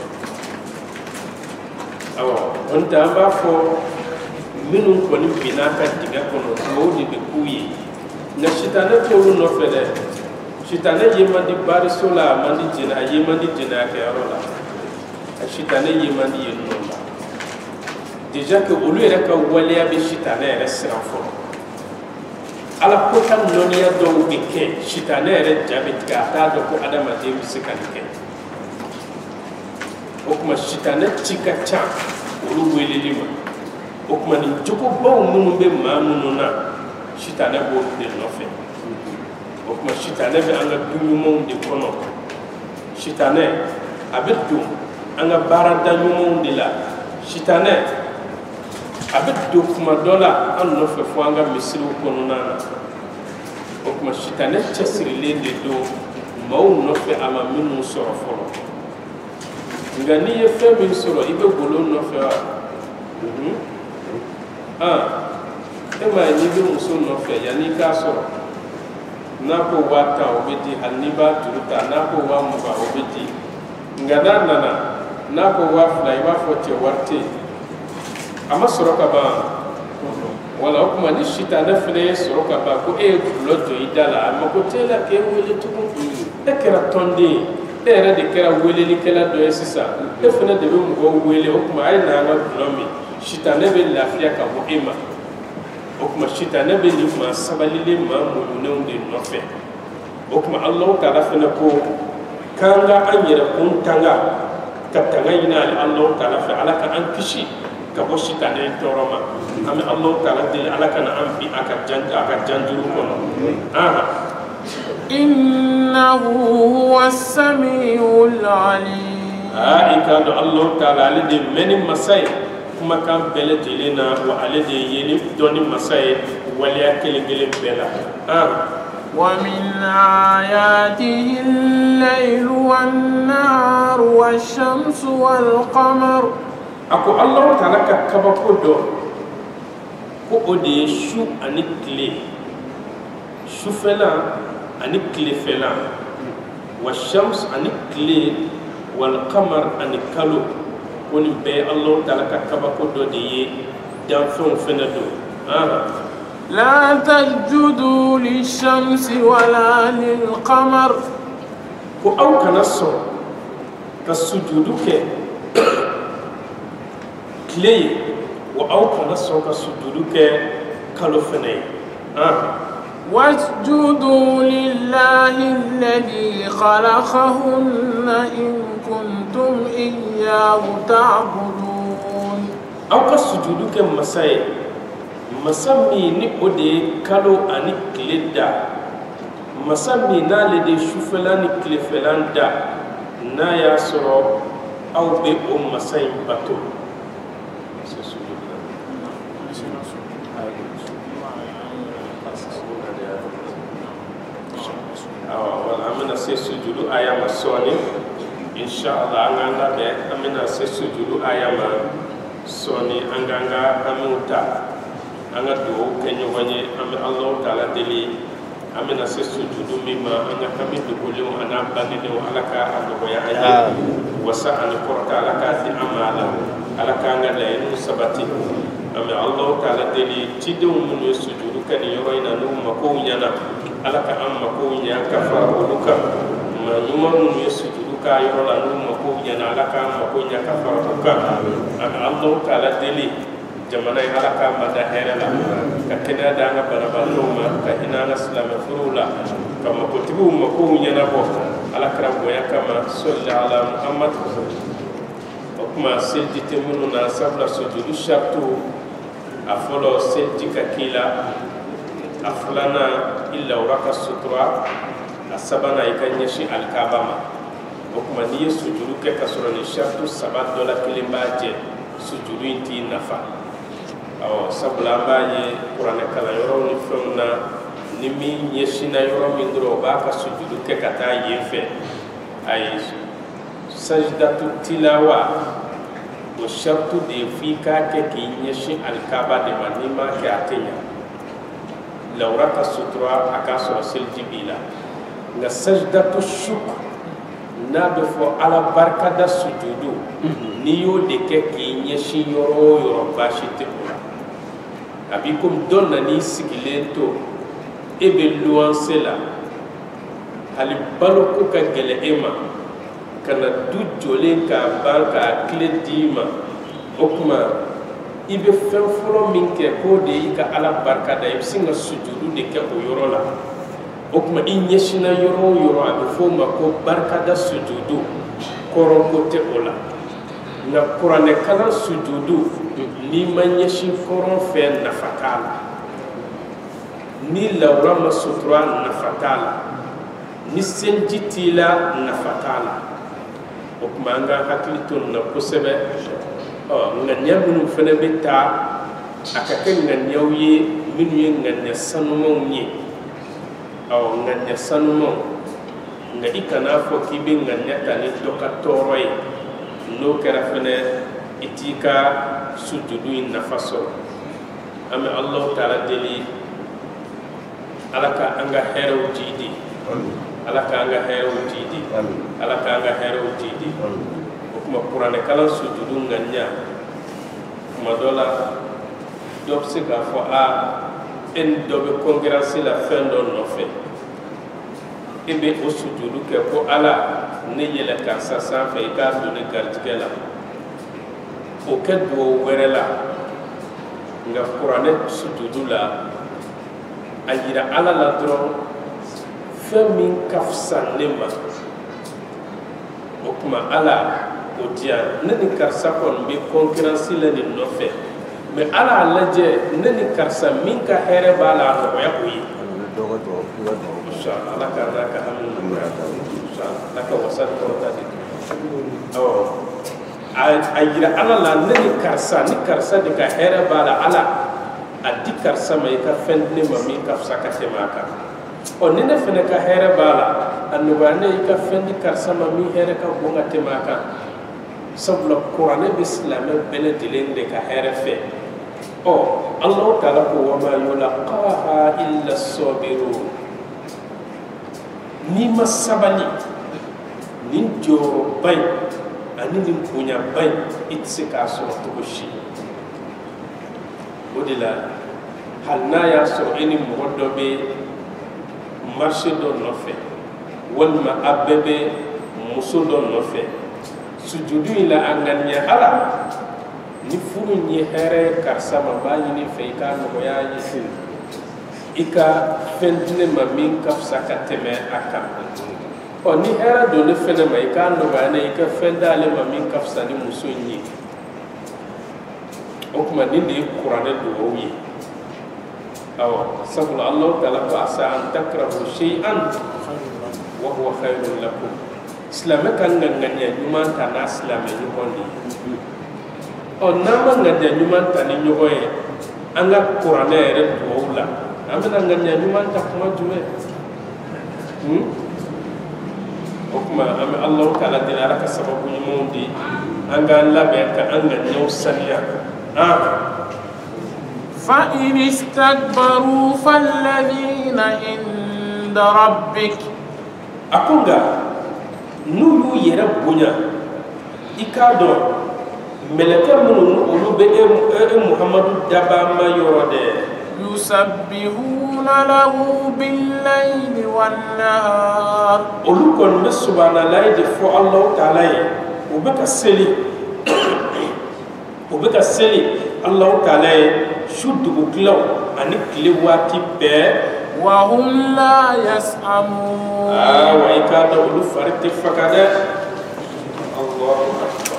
awɔ o n tɛ an b'a fɔ minnu kɔni binna ka dingɛ kɔnɔ duwawu de bɛ k'u ye nka sitanɛ t'olu nɔfɛ dɛ sitanɛ ye man di baariso la a man di jɛnɛ a ye man di jɛnɛyakɛyɔrɔ la a sitanɛ ye man di yen nɔ la déjà que olu yɛrɛ ka waleya bɛ sitanɛ yɛrɛ siran fɔlɔ ala kota noniya dɔw bɛ kɛ sitanɛ yɛrɛ jaabi tigɛ a t'a dɔn ko adamaden bɛ se ka nin kɛ o tuma sitanɛ ci ka ca olu weleli ma o tuma nin jogobaw minnu bɛ maa minnu na sitanɛ b'olu de nɔfɛ o tuma sitanɛ bɛ an ka du ɲumanw de kɔnɔ sitanɛ a bɛ don an ka baarada ɲumanw de la sitanɛ a bɛ don kuma dɔ la an nɔfɛ fo an ka misiriw kɔnɔna na o tuma sitanɛ cɛsirilen de don maaw nɔfɛ a ma minnu sɔrɔ fɔlɔ nka n'i ye fɛn min sɔrɔ i bɛ golo nɔfɛ wa e m'a ye n'i bɛ muso nɔfɛ yanni i k'a sɔrɔ n'a ko waa tan o bɛ di hali n'i b'a juru ta n'a ko waa mugan o bɛ di nka n'a nana n'a ko waa fila i b'a fɔ cɛ wari tɛ yen a ma sɔrɔ ka ban wala o tuma ni sitanɛ fana ye sɔrɔ ka ban ko e ye gulɔ jɔ i da la a mako t'e la k'e wele tugun e kɛra tɔnden ye e yɛrɛ de kɛra welelikɛla dɔ ye sisan e fana de bɛ mɔgɔw wele o tuma a ye na an ka gulɔ min sitanɛ bɛ lafiya ka bɔ e ma o tuma sitanɛ bɛ nin maa sabalilen maa muɲunenw de nɔfɛ o tuma Alahu Taala fana ko k'an ka an yɛrɛ kun tanga ka tanga ɲini ale Alahu Taala fɛ ala ka an kisi ka bɔ sitanɛ tɔɔrɔ ma an bɛ Alahu Taala deli ala kana an bi a ka jan a ka janjuru kɔnɔ aha innahu huwa as-sami'ul 'alim ah i ka dɔn Alahu Taala ale de mɛni masa ye kumakan bɛɛ lajɛlen na wa ale de ye ni dɔnni masa ye waleya kelen kelen bɛɛ la ah ومن آياته الليل والنهار والشمس والقمر ako Alahu Taala ka kabako dɔ ko o de ye su ani tile sufɛla ani tilefɛla wa shams ani tile wal qamar ani kalo ko nin bɛɛ Alahu Taala ka kabako dɔ de ye danfɛnw fɛnɛ don لا تسجدوا للشمس ولا للقمر ko aw kana sɔn ka sujudu kɛ tile ye wa aw kana sɔn ka sujudu kɛ kalo fɛnɛ ye واسجدوا لله الذي خلقهن إن كنتم إياه تعبدون aw ka sujudu kɛ masa ye masa min ni o de ye kalo ani tile da masa min n'ale de sufɛla ni tilefɛla da n'a y'a sɔrɔ aw bɛ o masa in bato wala an bɛna se sujudu aya ma sɔɔni inshallah an k'an labɛn an bɛna se sujudu aya ma sɔɔni an k'an ka hamiw ta an ka dugawu kɛ ɲɔgɔn ye an bɛ Alahu Taala deli an bɛna se sujudu min ma an ka hami dogolenw a n'a bangenenw ala ka a nɔgɔya an ye wasa ani kɔrɔta ala k'a di an ma a la ala k'an ka laɲiniw sabati an bɛ Alahu Taala deli cidenw minnu ye sujudu kɛ nin yɔrɔ in na n'u makow ɲɛna ala ka an makow ɲɛ ka fara olu kan maa ɲuman minnu ye sujudu k'a yɔrɔ la n'u makow ɲɛna ala k'an makow ɲɛ ka fara olu kan an bɛ Alahu Taala deli jamana in ala k'a mada hɛrɛ la ka kɛnɛya da an ka banabaatɔw ma ka hinɛ an ka silamɛ furuw la ka makotigiw makow ɲɛnabɔ ala kɛra bonya kama sɔli ala Muhammad o kuma seliji tɛ minnu na sabula sujudu sartu a fɔlɔ seliji ka k'i la a filanan i lawura ka sutura a sabanan i ka ɲɛsin alikaba ma o kuma n'i ye sujudu kɛ ka sɔrɔ ni sartu saba dɔ la kelen b'a jɛ sujudu in t'i nafa awɔ sabula an b'a ye kuranɛ kalanyɔrɔw ni fɛnw na ni min ɲɛsinna yɔrɔ min dɔrɔn o b'a ka sujudu kɛ ka taa yen fɛ ayi sajidatu tilawa o sartu de ye f'i k'a kɛ k'i ɲɛsin alikaba de ma n'i m'a kɛ a tɛ ɲa lawura ka sutura a k'a sɔrɔ seliji b'i la nka sajidatu shuk n'a bɛ fɔ ala barikada sujudu n'i y'o de kɛ k'i ɲɛsin yɔrɔ o yɔrɔ baasi tɛ o la a b'i komi dɔ nan'i sigilen to e bɛ luwanse la hali baloko ka gɛlɛ e ma ka na du jɔlen k'a ban k'a tile d'i ma o tuma ibe fen folo min ke ko de ka ala barka da ibsinga sujudu de ke o yoro la o kuma in yeshina yoro yoro abe fo ma ko barka da sujudu koro ko te ola na qur'ane kala sujudu ni man yeshi koro fe nafatala ni lawra masutra nafatala ni senjitila nafatala o kuma nga hakilitun na kusebe o nga nyamunu fene beta akake nga nyawye minu ye nga nya sanumo nye o nga nya sanumo nga ikana fo kibe nga nya tani doka toroy no kera fene itika sujudu nafaso ame Allah taala deli alaka anga hero jidi alaka anga hero jidi alaka anga hero jidi o kuma qur'ane kala sujudu nganya kuma dola dob sika fo a en dobe congrès la fin do no fe ebe o sujudu ke ko ala ne yele ka sa sa fe ka do ne gartikela o ke do werela nga qur'ane sujudu la ayira ala la dron femin kafsa nema o kuma ala o dia ne ni karsa kon be concurrence la ni no fe mais ala laje ne ni karsa min ka here bala no ya ko yi dogo to inshallah la ka la ka hamu inshallah la ka wasat ko tadi oh ayira ala la ne ni karsa ni karsa de ka here bala ala adi karsa mai ka fen ne ma min kafsa ka temaka o nene fene ka here bala annubane ka fendi karsama mi here ka bonga temaka sabla qur'ane bislame bele dilende ka here fe o Allah taala ko wa ma yulqaha illa as-sabirun ni masabali nin joro bay ani nin punya bay itsika so to shi odila halna ya so eni modobe marché do nofe walma abebe muso do nofe sujudu ila anganya ala ni furu ni here karsama bayi ni feika no ya yisin ika fendine mamin kafsa kateme akam o ni here do ne fene mai ka no ba ne ika fendale mamin kafsa ni muso ni o kuma ni ni qur'ane do wi أو سبحان الله تعالى فعسى أن تكرهوا شيئا وهو خير لكم إسلامك أن نغني نمان تنا إسلام يقولي أو نما نغني نمان تنا يقولي أنا قرآن يرد وولا أمين نغني نمان تكما جوه هم أكما أمين الله تعالى دينا لك سبب يموندي أنغا الله بيك أنغا نيوسانيا آه فإن استكبروا فالذين عند ربك أكونغا نولو يربونا إكادو ملكا منو أولو بي محمد دابا ما يورده يسبحون له بالليل والنهار أولو كون سبحان الله دفو الله تعالى وبكا سلي وبكا سلي الله تعالى شد بكلو أنك لواتي بي وهم لا يسأمون آه وإكاد أولو فرد فكذا الله أكبر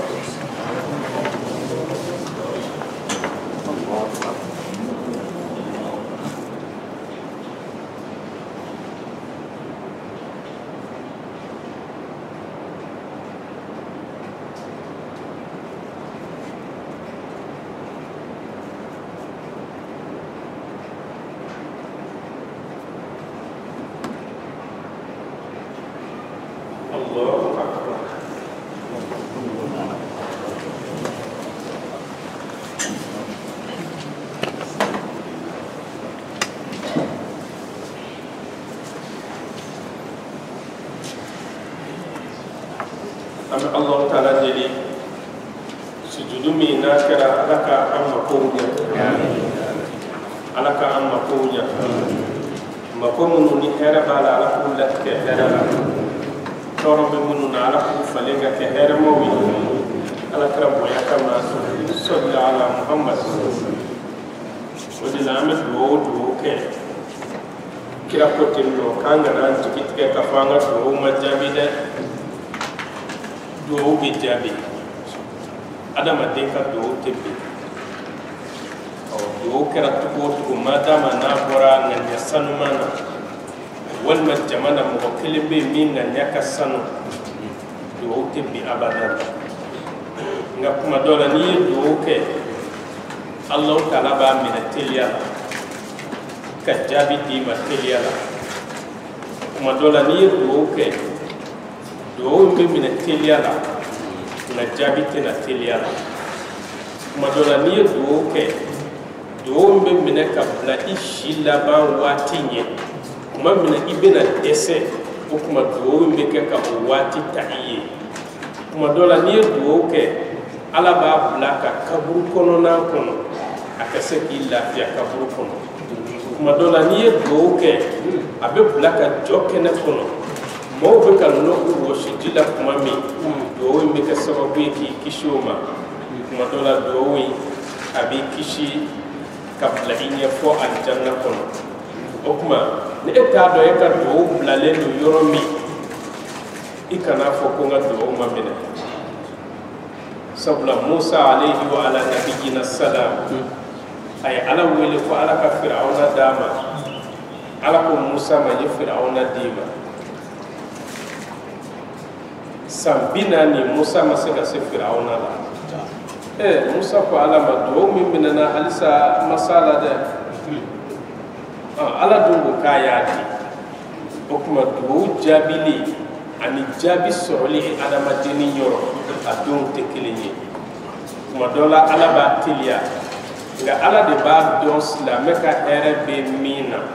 Allah Ta'ala jadi sujudumi nakira alaka amma kownya alaka amma kownya makomu ni hera bala ala kullat ke hera la toro be munu na ala ku falenga ke hera mowi ala kira bonya kama salli ala muhammad wadi la amet do do ke kira ko tinno kanga nan tikit ke ka fanga do ma jabi de do bi jabi adama de ka do tebbi o do kira to ko madama na bora nan ya sanumana wal ma jamana mo kelimbe min nan ya kasanu do tebbi abadan nga kuma dola ni do ke Allah taala ba mina teliya ka jabi di ma teliya kuma dola ni do ke do be mina teliya na jabi te na teliya kuma dola ni do ke do be mina ka bla ishila ba watinye kuma mina ibena ese kuma do be ke ka wati taiye kuma dola ni do ke ala ba bla ka kaburu kono na kono akase ki lafiya kaburu kono kuma dola ni do ke abe bla ka joke na kono mo be ka no wo shidila kuma mi do mi ka sababu ki kishoma kuma dola do wi abi kishi ka bla inya fo aljanna kono o kuma ne eta do e ka do bla le no yoromi ikana fo ko nga do ma mena sabla Musa alayhi wa ala nabiyyina salam ay ala wele ko ala ka fir'auna dama ala ko Musa ma ye fir'auna dima sambina ni Musa ma se ka se fir'auna la eh Musa ko ala ma do min minana halisa masala de ah ala do kayati o kuma do jabili ani jabi soroli adama deni yoro adon tekelenye kuma dola ala ba tilia nga ala de ba don islam ka ere be mina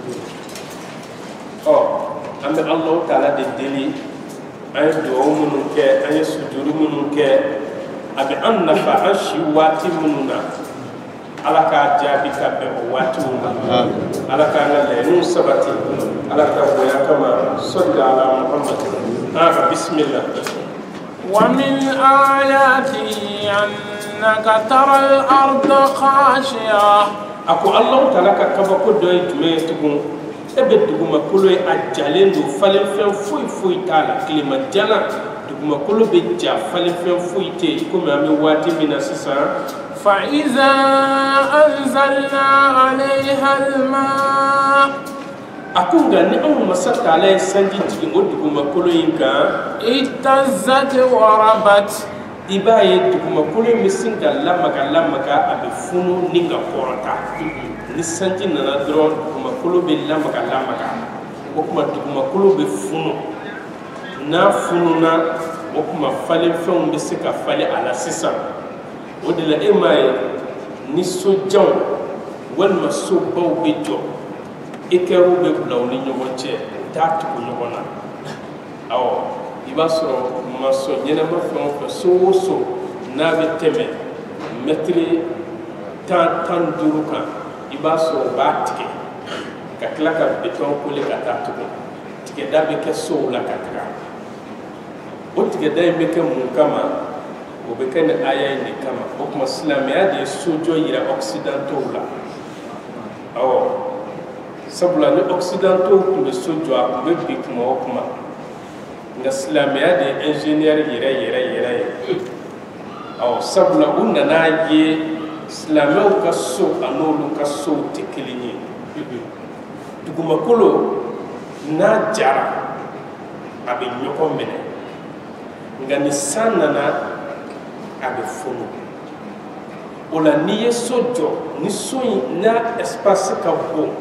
oh ambe Allah taala de deli ay do munun ke ay sujuru munun ke abi anna fa ashi wati mununa ala ka jabi ka be wati mununa ala ka ngale nu sabati ala ka boya kama sallallahu ala muhammad ah bismillah ومن آياته أنك ترى الأرض خاشعة أكو الله تعالى كبكو دوي تميتكم ebe duguma kulo ajalendo falen fen fuy fuy tala klima jana duguma kulo be ja falen fen fuy te ko me ame wati mina sisa fa iza anzalna alaiha alma akunga ni amu masata ala sanji tigi duguma kulo yinka itazzat wa rabat ibaye duguma kulo misinga lamaka lamaka abe funu ninga korata ni sanji nana dron kuma kulo be lamaka lamaka o kuma duguma kulo be funu na funu na o kuma fale fɛnw be se ka fale ala sisan o de la e ma ye ni sojanw walima sobaw be jɔ ikɛruw be bila u ni ɲɔgɔn cɛ t'a tugu ɲɔgɔn na awɔ i b'a sɔrɔ maso ɲɛnama fɛn o fɛn so o so n'a be tɛmɛ mɛtiri tan tan duuru kan i b'a sɔrɔ u b'a tigɛ ka tila ka beton kole ka taa tugun tigɛda bɛ kɛ sow la ka taga o tigɛda in bɛ kɛ mun kama o bɛ kɛ ni aya in de kama o tuma silamɛya de ye sojɔ yira occidentaux la awɔ sabula ni occidentaux tun bɛ so jɔ a tun bɛ bi kuma o kuma nka silamɛya de ye ingénieur yɛrɛ yɛrɛ yɛrɛ ye awɔ sabula u nana ye silamɛw ka so a n'olu ka sow tɛ kelen ye dugumakolo n'a jara a bɛ ɲɔgɔn minɛ nka ni san nana a bɛ funu o la n'i ye so jɔ ni so in n'a espace ka bon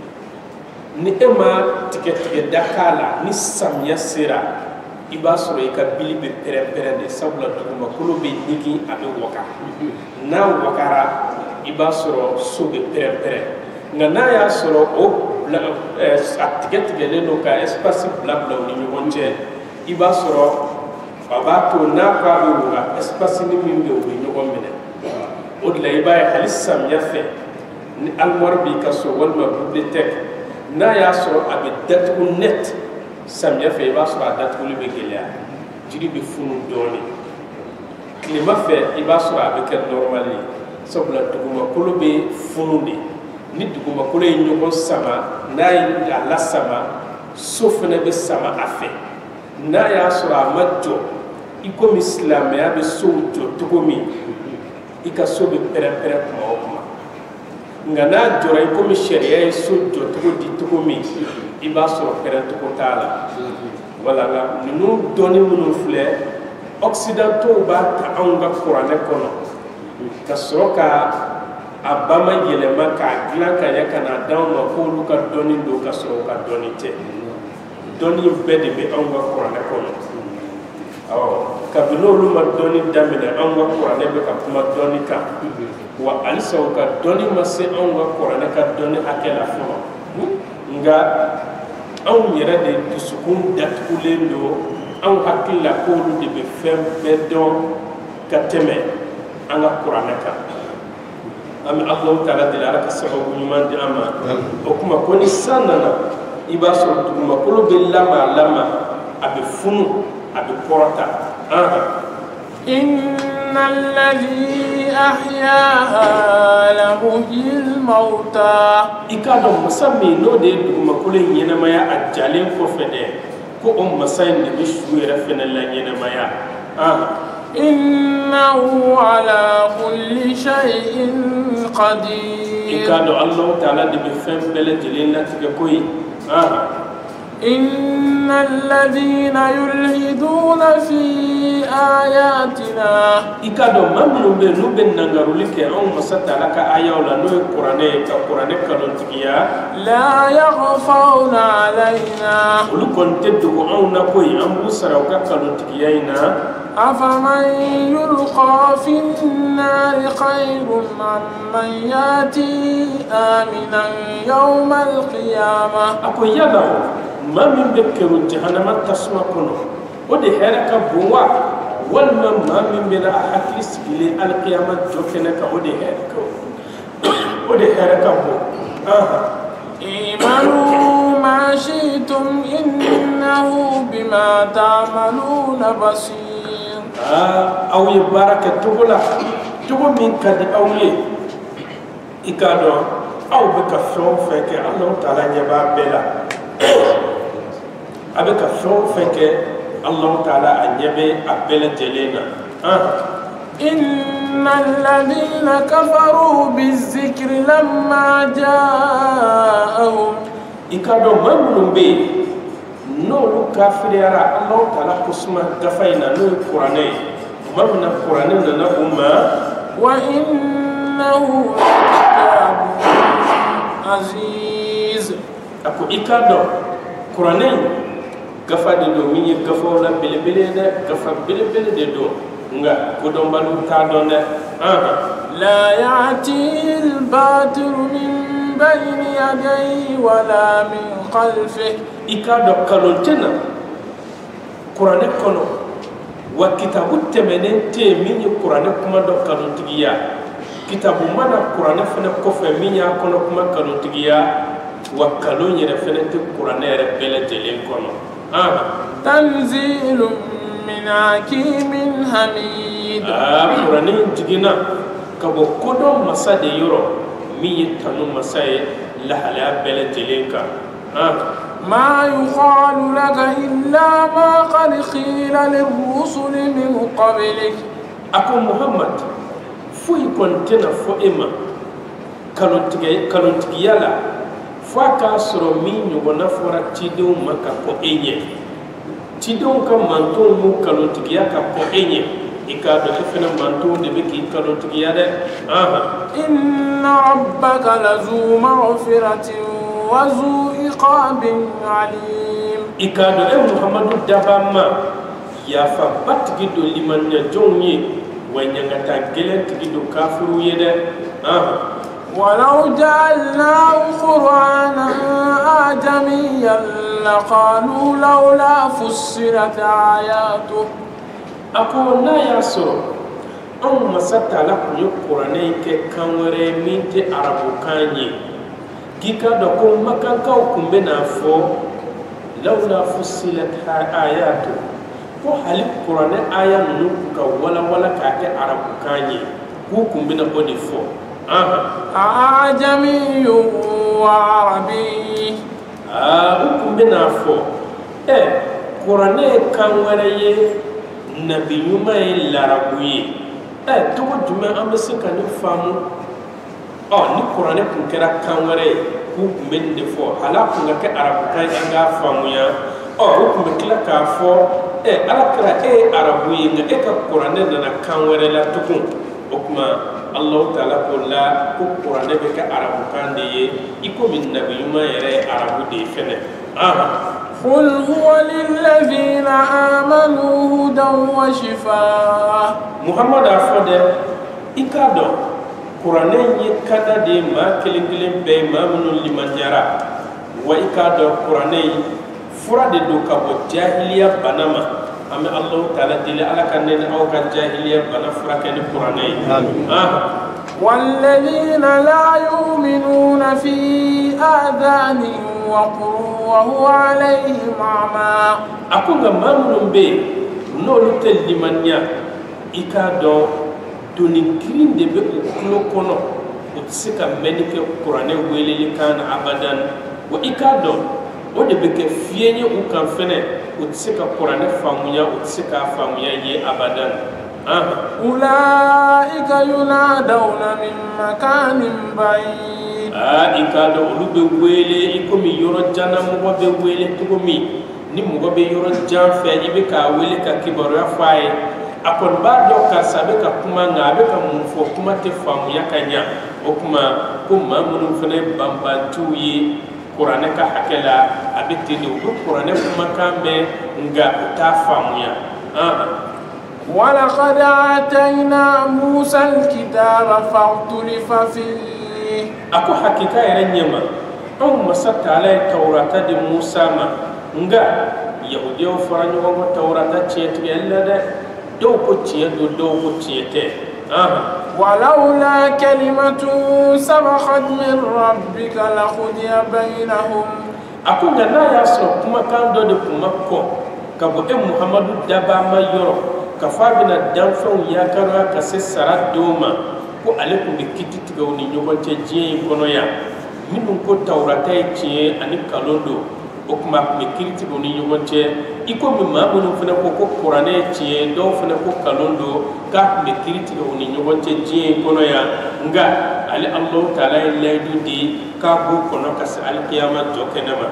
ni e ma tigɛtigɛ da k'a la ni samiya sera i b'a sɔrɔ i ka bili bɛ pɛrɛn-pɛrɛn de sabula dugumakolo bɛ ɲigin a bɛ waga n'a wagara i b'a sɔrɔ so bɛ pɛrɛn-pɛrɛn nka n'a y'a sɔrɔ o a tigɛtigɛlen don ka espace bila bila u ni ɲɔgɔn cɛ i b'a sɔrɔ a b'a to n'a ko a bɛ waga espace ni min bɛ u bɛ ɲɔgɔn minɛ o de la i b'a ye hali samiya fɛ ni armoire b'i ka so walima bibliothèque n'a y'a sɔrɔ a bɛ datugu net samiya fɛ i b'a sɔrɔ a datuguli bɛ gɛlɛya jiri bɛ funu dɔɔnin kilima fɛ i b'a sɔrɔ a bɛ kɛ normal ye sabula dugumakolo bɛ funu de ni dugumakolo ye ɲɔgɔn sama n'a ye a lasama so fana bɛ sama a fɛ n'a y'a sɔrɔ a ma jɔ i komi silamɛya bɛ sow jɔ cogo min i ka so bɛ pɛrɛn-pɛrɛn kuma o kuma nka n'a jɔra i komi sariya ye so jɔ cogo di cogo min i b'a sɔrɔ pɛrɛn cogo t'a la wala nka ninnu dɔnni minnu filɛ occidentaux b'a ta anw ka kuranɛ kɔnɔ ka sɔrɔ ka a ba ma yɛlɛma k'a dilan ka ɲɛ ka na d'anw ma k'olu ka dɔnni don ka sɔrɔ u ka dɔnni tɛ dɔnni bɛɛ de bɛ anw ka kuranɛ kɔnɔ awɔ kabini olu ma dɔnni daminɛ anw ka kuranɛ bɛ ka kuma dɔnni kan wa halisa u ka dɔnni ma se anw ka kuranɛ ka dɔnni hakɛ la fɔlɔ nka anw yɛrɛ de dusukun datugulen don anw hakili la k'olu de bɛ fɛn bɛɛ dɔn ka tɛmɛ an ka kuranɛ kan an bɛ Alahu Taala deli Ala ka sababu ɲuman di an ma o kuma ko ni san nana i b'a sɔrɔ dugumakolo bɛ lama lama a bɛ funu a bɛ kɔrɔta إن الذي أحياها لمحيي الموتى i k'a dɔn masa min n'o de ye dugumakolo in ɲɛnamaya a jalen kɔfɛ dɛ ko o masa in de bɛ su yɛrɛ fɛnɛ la ɲɛnamaya إنه على كل شيء قدير i k'a dɔn Alahu Taala de bɛ fɛn bɛɛ lajɛlen latigɛ ko ye إن الذين يلحدون في آياتنا i k'a dɔn maa minnu bɛ yen n'u bɛ nangaruli kɛ anw masa Taala ka ayaw la n'o ye kuranɛ ye ka kuranɛ kalontigiya لا يخفون علينا olu kɔni tɛ dogo anw na koyi an b'u sara u ka kalontigiya in na أفمن يلقى في النار خير ممن يأتي آمنا يوم القيامة a ko yala maa min bɛ kɛro jahanama tasuma kɔnɔ o de hɛrɛ ka bon wa walima maa min bɛ na a hakili sigilen alikiyama jɔ kɛnɛ kan o de hɛrɛ ka o de hɛrɛ ka bon اعملوا ما شئتم إنه بما تعملون بصير aw ye baara kɛ cogo la cogo min ka di aw ye i k'a dɔn aw bɛ ka fɛn o fɛn kɛ Alahu Taala ɲɛ b'a bɛɛ la a bɛ ka fɛn o fɛn kɛ Alahu Taala a ɲɛ bɛ a bɛɛ lajɛlen na إن الذين كفروا بالذكر لما جاءهم i k'a dɔn maa minnu bɛ yen n'olu kafiriyara Alahu Taala kosuma gafa in na n'o ye kuranɛ ye tuma min na kuranɛ nana u ma وإنه لكتاب عزيز a ko i k'a dɔn kuranɛ in gafa de don min ye gafaw la belebele ye dɛ gafa belebele de don nka kodɔnbaliw t'a dɔn dɛ لا يأتيه الباطل من بين يديه ولا من خلفه i k'a dɔn kalon tɛ na kuranɛ kɔnɔ wa kitabu tɛmɛnen tɛ yen min ye kuranɛ kuma dɔn kalontigiya kitabu mana kuranɛ fɛnɛ kɔfɛ min y'a kɔnɔ kuma kalontigiya wa kalon yɛrɛ fɛnɛ tɛ kuranɛ yɛrɛ bɛɛ lajɛlen kɔnɔ تنزيل من حكيم حميد kuranɛ in jiginna ka bɔ kodɔn masa de yɔrɔ min ye tanu masa ye lahalaya bɛɛ lajɛlen kan ما يقال لك إلا ما قد قيل للرسل من قبلك a ko Muhammad foyi kɔni tɛna fɔ e ma kalontigiya la fo a k'a sɔrɔ min ɲɔgɔnna fɔra cidenw ma ka kɔ e ɲɛ cidenw ka mantonw m'u kalontigiya ka kɔ e ɲɛ i k'a dɔn e fɛnɛ mantonw de bɛ k'i kalontigiya dɛ إن ربك لذو مغفرة وذو عقاب عليم i k'a dɔn e Muhammadu daba ma yafa ba tigi don limaniya-jɔnw ye wa ɲangata gɛlɛn tigi don kafiruw ye dɛ ولو جعلناه قرآنا أعجميا لقالوا لولا فسرت آياته a ko n'a y'a sɔrɔ anw masa Taala kun ye kuranɛ in kɛ kan wɛrɛ min tɛ arabukan ye k'i k'a dɔn ko makankaw kun bɛ n'a fɔ lawla fusilat ayatu ko fo hali kuranɛ aya ninnu ka wala wala k'a kɛ arabukan ye k'u kun bɛna o de fɔ أعجمي وعربي aa u kun bɛna fɔ ɛ kuranɛ ye kan wɛrɛ ye nabi ɲuman ye larabu ye ɛ cogo jumɛn an bɛ se ka nin faamu ɔ ni kuranɛ kun kɛra kan wɛrɛ ye k'u kun bɛ nin de fɔ hala kun ka kɛ arabukan ye an k'a faamuya ɔ u kun bɛ tila k'a fɔ ɛ ala kɛra e ye arabu ye nka e ka kuranɛ nana kan wɛrɛ la tugun o kuma Allahu Ta'ala ko la ko kuranɛ bɛ kɛ arabukan de ye i komi nabi ɲuman yɛrɛ ye arabu de ye fɛnɛ قل هو للذين آمنوا هدى وشفاء محمد أفضل إكادو kuranɛ ye kada de maa kelen kelen bɛɛ maa minnu limaniyara wa i k'a dɔn kuranɛ fura de don ka bɔ jahiliya bana ma an bɛ Allahu Ta'ala deli ala ka ne ni aw ka jahiliya bana furakɛ ni kuranɛ ye والذين لا يؤمنون في آذانهم وقر وهو عليهم أعمى ako nka maa minnu bɛ yen n'olu tɛ limaniya i k'a dɔn doni girin de bɛ u tulo kɔnɔ u tɛ se ka mɛnni kɛ kuranɛ weleli kan na abadan wa i k'a dɔn o de bɛ kɛ fiɲɛ ye u kan fɛnɛ u tɛ se ka kuranɛ faamuya u tɛ se k'a faamuya ye abadan أولئك ينادون من مكان بعيد ah i k'a dɔn olu bɛ wele i komi yɔrɔ jan na mɔgɔ bɛ wele cogo min ni mɔgɔ bɛ yɔrɔ jan fɛ i bɛ k'a wele ka kibaruya fɔ a ye a kɔni b'a dɔn karisa bɛ ka kuma nka a bɛ ka mun fɔ kuma tɛ faamuya ka ɲa o kuma ko maa minnu fana ye banbantiw ye kuranɛ ka hakɛ la a bɛ ten de u bɛ kuranɛ kumakan mɛn nka u t'a faamuya ولقد آتينا موسى الكتاب فاختلف فيه ako hakika yɛrɛ ɲɛma anw masa taala ye tawurata di musa ma nga yahudiyaw fara ɲɔgɔn kɔ tawurata tiɲɛtigɛli la dɛ dɔw ko tiɲɛ don dɔw ko tiɲɛ tɛ ولولا كلمة سبقت من ربك لقضي بينهم ako nga n'a y'a sɔrɔ kumakan dɔ de kun ma kɔ ka bɔ e muhamadu dabama yɔrɔ ka fɔ a bɛna danfɛnw yakaruya ka se sara dɔw ma ko ale kun bɛ kiti tigɛ u ni ɲɔgɔn cɛ diɲɛ in kɔnɔ yan minnu ko tawurata ye tiɲɛ ani kalon don o kuma a kun bɛ kiri tigɛ u ni ɲɔgɔn cɛ i komi maa minnu fana ko ko kuranɛ ye tiɲɛ dɔw fana ko kalon don k'a kun bɛ kiri tigɛ u ni ɲɔgɔn cɛ diɲɛ in kɔnɔ yan nka ale Allahu Ta'ala ye layidu di k'a b'u kɔnɔ ka se alikiyama jɔ kɛnɛ ma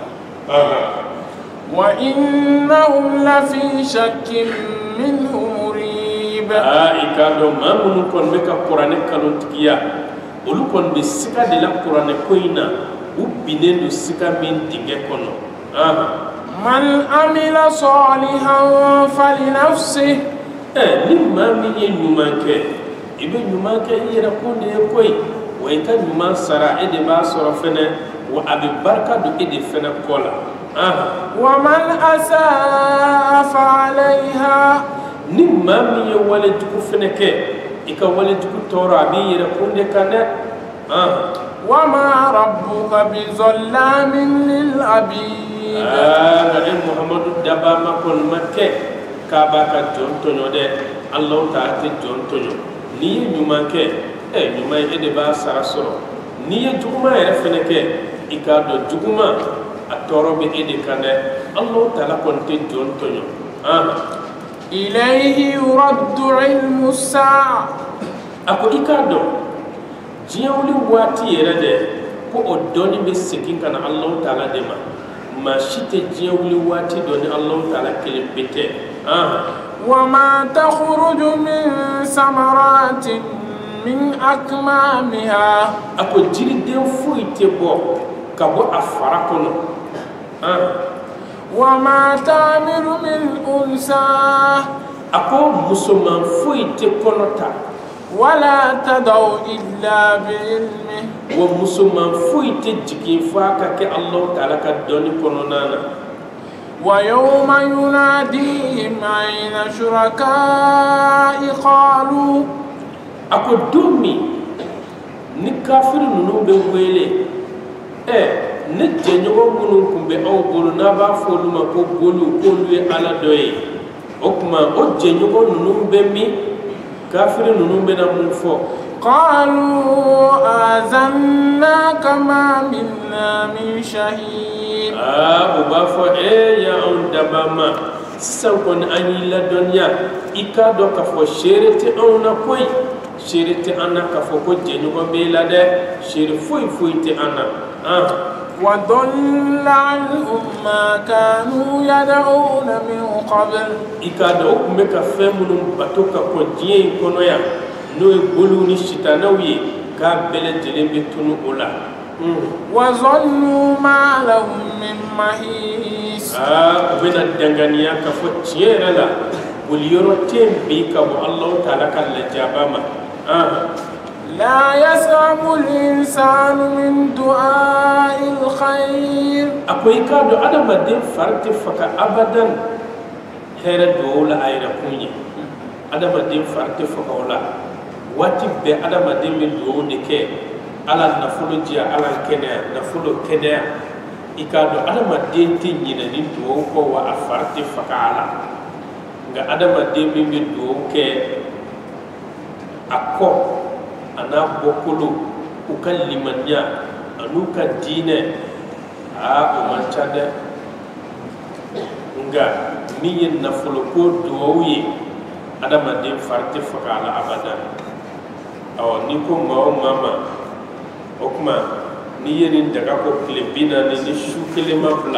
وإنهم لفي شك منه مريب ah i k'a dɔn maa minnu kɔni bɛ ka kuranɛ kalontigiya olu kɔni bɛ siga de la kuranɛ ko in na u binnen don siga min dingɛ kɔnɔ من عمل صالحا فلنفسه ɛ ni maa min ye ɲuman kɛ i bɛ ɲuman kɛ i yɛrɛ kun de ye koyi wa i ka ɲuman sara e de b'a sɔrɔ fɛnɛ wa a bɛ barika don e de fɛnɛ kɔ la ومن أساء فعليها ni maa min ye walejugu fɛnɛ kɛ i ka walejugu tɔɔrɔ a b'i yɛrɛ kun de kan dɛ وما ربك بظلام للعبيد nka e muhamadu dabama kɔni ma kɛ k'a b'a ka jɔn tɔɲɔ dɛ Allahu Ta'ala tɛ jɔn tɔɲɔ n'i ye ɲuman kɛ ɛ ɲuman e de b'a sara sɔrɔ n'i ye juguman yɛrɛ fɛnɛ kɛ i k'a dɔn juguman a tɔɔrɔ bɛ e de kan dɛ Allahu Ta'ala kɔni tɛ jɔn tɔɲɔ إليه يرد علم الساعة a ko i k'a dɔn diɲɛ wuli waati yɛrɛ dɛ ko o dɔɔni bɛ segin ka na Allahu Ta'ala de ma maa si tɛ diɲɛ wuli waati dɔn ni Allahu Ta'ala kelen bɛ tɛ وما تخرج من ثمرات من أكمامها a ko jiriden foyi tɛ bɔ ka bɔ a fara kɔnɔ وما تعمل من أنثى a ko musoman foyi tɛ kɔnɔ ta ولا تدع إلا بعلمه wa musoman foyi tɛ jigin fo a ka kɛ Allahu Ta'ala ka dɔnni kɔnɔna na ويوم يناديهم أين شركائي قالوا a ko don min ni kafiri ninnu bɛ wele ɛ ne jɛɲɔgɔn minnu tun bɛ aw bolo n'a b'a fɔ olu ma ko bolu k'olu ye ala dɔ ye okuma o jenyogo nunu be mi kafiri nunu be na mun fo قالوا آذنا كما منا من شهيد ah ubafo e ya on dabama sankon ani la dunya ikado ka fo sherete on na koy sherete anna ka fo ko jenyogo be la de shere foi foi te anna ah وضل عنهم ما كانوا يدعون من قبل ikado kumbe ka femunu batoka ko dien kono ya no bolu ni shitanawi ka bele jelembe tunu ola وظنوا ما لهم من محيص ah bena danganiya ka fo tiera la bul yoro tembi ka bo Allah taala kan la jabama ah لا يسأم الإنسان من دعاء الخير akoy ka do adama de farti faka abadan hera do la ayra kunyi adama de farti faka wala wati be adama de mi do de ke ala na fulo jia ala kene na fulo kene ikado adama de tinyi na ni do ko wa afarti faka ala nga adama de mi mi do ke akko ana bokulu ukallimanya anuka dine a o manchade nga miyin na fulo ko dowi adama de farti faka ala abada aw ni ko maw mama okuma ni yerin daga ko klebina ni ni shukele mabla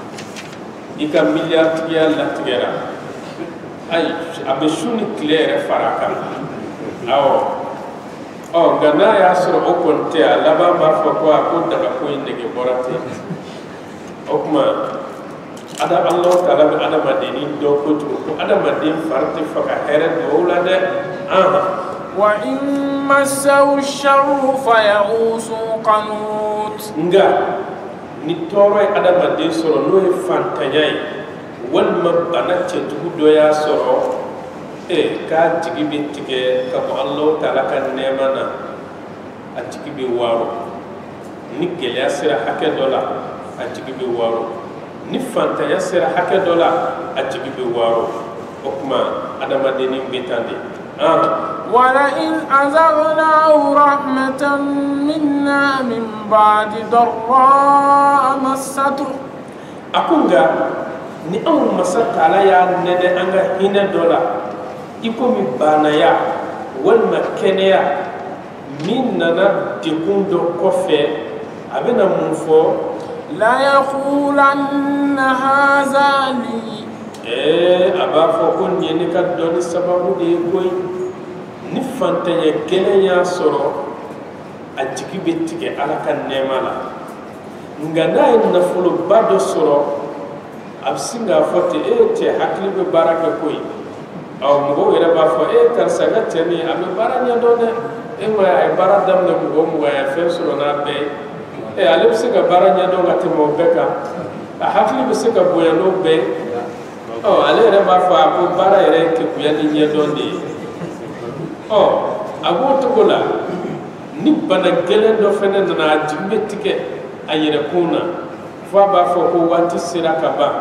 ika milliard ya la tigera ay abe shuni claire faraka aw oh gana ya soro o konte alaba ma fa ko ko daga ko inde ke borate okuma ada Allah taala be adama de ni do ko ko adama de farti faka here do la de ah وإن مسه الشر فيئوس قنوط nga ni toro adama de soro no e fantanyai wal mabana ce do ya soro e ka tigi be tige ka ko Allah taala kan nemana a tigi be waro ni gele asira hake dola a tigi be waro ni fantanya sira hake dola a tigi be waro okuma adama de ni betande ah ولئن أذقناه رحمة منا من بعد ضراء مسته akunga ni an masata la ya nede anga hina dola iko mi banaya wal makenea min nana dekundo kofe abena munfo لا يقولن هذا لي eh abafo kon yeni ka doni sababu de koy ni fantanya kenenya soro ajiki betige ala kan nemala ngana en nafulo bado soro absinga fote e te hakli be baraka koy aw mo wera ba fo e kar saga teni abe baranya done e wa ay baradam ne mo mo ya fe soro na be e alep siga baranya do ngati mo beka a hakli be siga boyano be oh ale re ba fo ko bara ere ke kuyani nye donde oh ago to gola ni bana gelen do fenen na jimbe tike ayere kuna fa ba fo ko wati siraka ba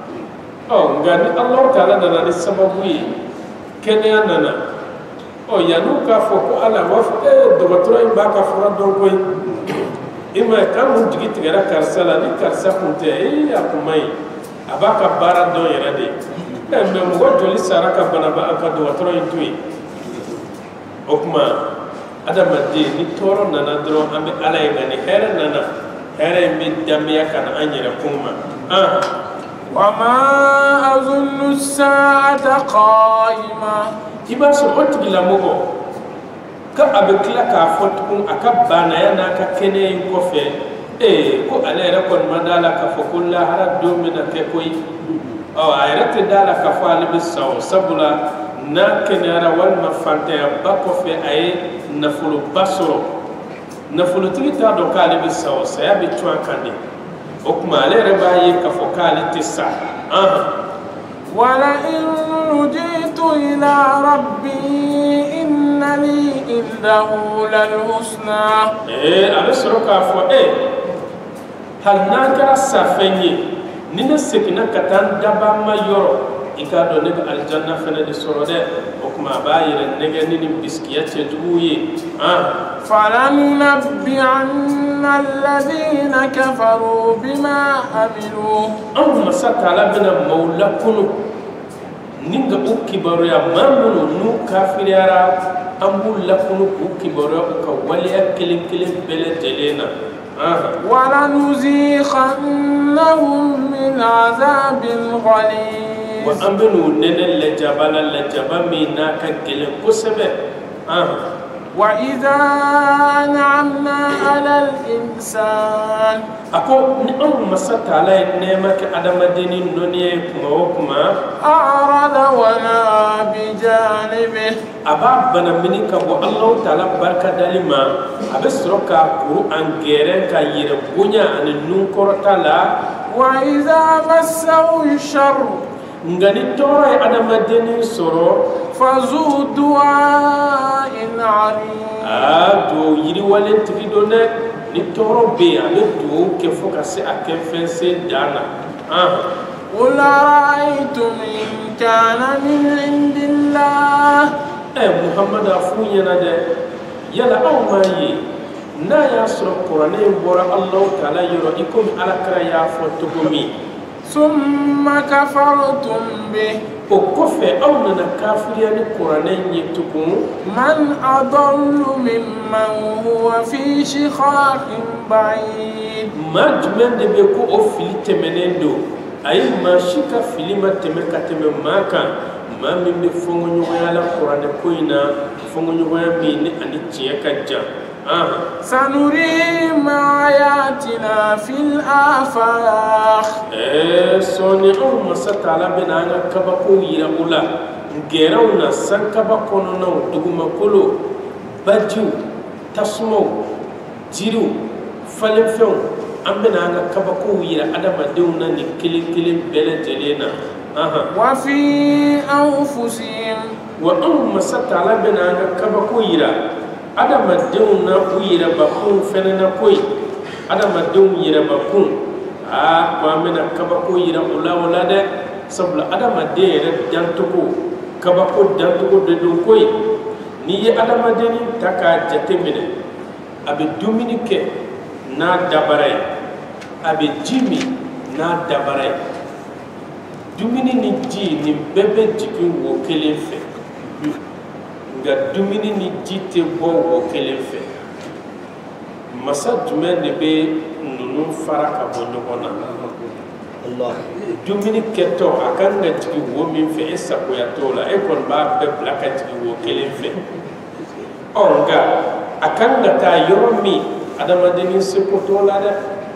oh ngani Allah taala na ni sababu yi kenya nana oh yanu ka fo ko ala wa fo e do batro im ba ka fo do koy ima kam mu digi tigara karsala ni karsa kunte e akumai abaka bara do yere de embe mo joli saraka bana ba aka do watro intui okuma adama de ni toro nana dro ambe alay ngani here nana here mi damya kan anyira kuma ah وما أظن الساعة قائمة iba so otigi la mogo ka abekla ka fotkun aka bana yana ka kene ko fe e ko ale ra kon madala ka fokulla hara do mina ke koy o ayra te dala ka fa ali bisaw sabula na kenara wal mafante ba ko fe ay nafulu basoro nafulu tigita do ka ali bisaw sa ya bi twa kande o kuma ale ra ba yi ka fokali tissa ah ولئن رجعت إلى ربي إن لي عنده للحسنى eh abe soro ka fo eh hal na kara safenye nina sekina katan daba ma yoro ikado ne aljanna fana de sorode okuma bayire nege ni biskiya ce dubuye ah فلننبئن الذين كفروا بما عملوا أم مسكالا بنا مولاكونو نينغا أوكيبارو يا مامونو نو كافريارا أمبول لكونو أوكيبارو أوكا وليا كلين كلين بلا جلينا ولنذيقنهم من عذاب غليظ وأمبنو ننل لجبال لجبال ميناكا كلين كسبه وإذا أنعمنا على الإنسان أكو نعم مسكالا نعمك أدم ديني نونيه كما وكما أعرض ولا بجانبه أبا بنا منك والله تعالى بركة دالما أبسرك قرآن غيرك يربونيا أن ننكر تعالى وإذا مسه الشر ngani tora adama deni soro فذو دعاء عريض ado yiri wale tigi done ni toro be abe do ke foka se akefen se dana ah قل أرأيتم إن كان من عند الله eh muhammad afunya na de yala aw mayi na ya soro qur'ane bora allah taala yoro ikum alakra ya fotogomi ثم كفرتم به وكفى أو من الكافر يعني قرآن يتكون من أضل ممن هو في شقاق بعيد ما جمن دبيكو أو فيلي تمنندو أي ما شكا فيلي ما تمكا تمن ما كان ما من بفونغ على قرآن كوينا فونغ مين أني تيكا جا آه. سنريهم آياتنا في الآفاق إيه سوني أم ستالا بنانا كبكو يراولا غيرونا سان كبكو نو دوغما كولو باجيو تسمو جيرو فالفون أم بنانا كبكو يرا أدما دونا نكلي كلي بلا جلينا آه. وفي أنفسهم وأم ستالا بنانا كبكو يرا adama deun na uyira bakun fene na koy adama deun yira bakun ah ko amena kabako yira ula ula de sabla adama de re jantuko kabako jantuko de do koy ni ye adama de ni taka jatemine abe dominike na dabaray abe jimi na dabaray dumini ni ji ni bebe jikin wo kelen fe nga dumini ni jite bo wo kelen fe masa jumen de be nunu faraka bo nyogona Allah dumini keto akan nga jigi wo min fe esa ko ya tola e kon ba be blaka jigi wo kelen fe onga akan nga ta yoromi adama de ni se ko tola da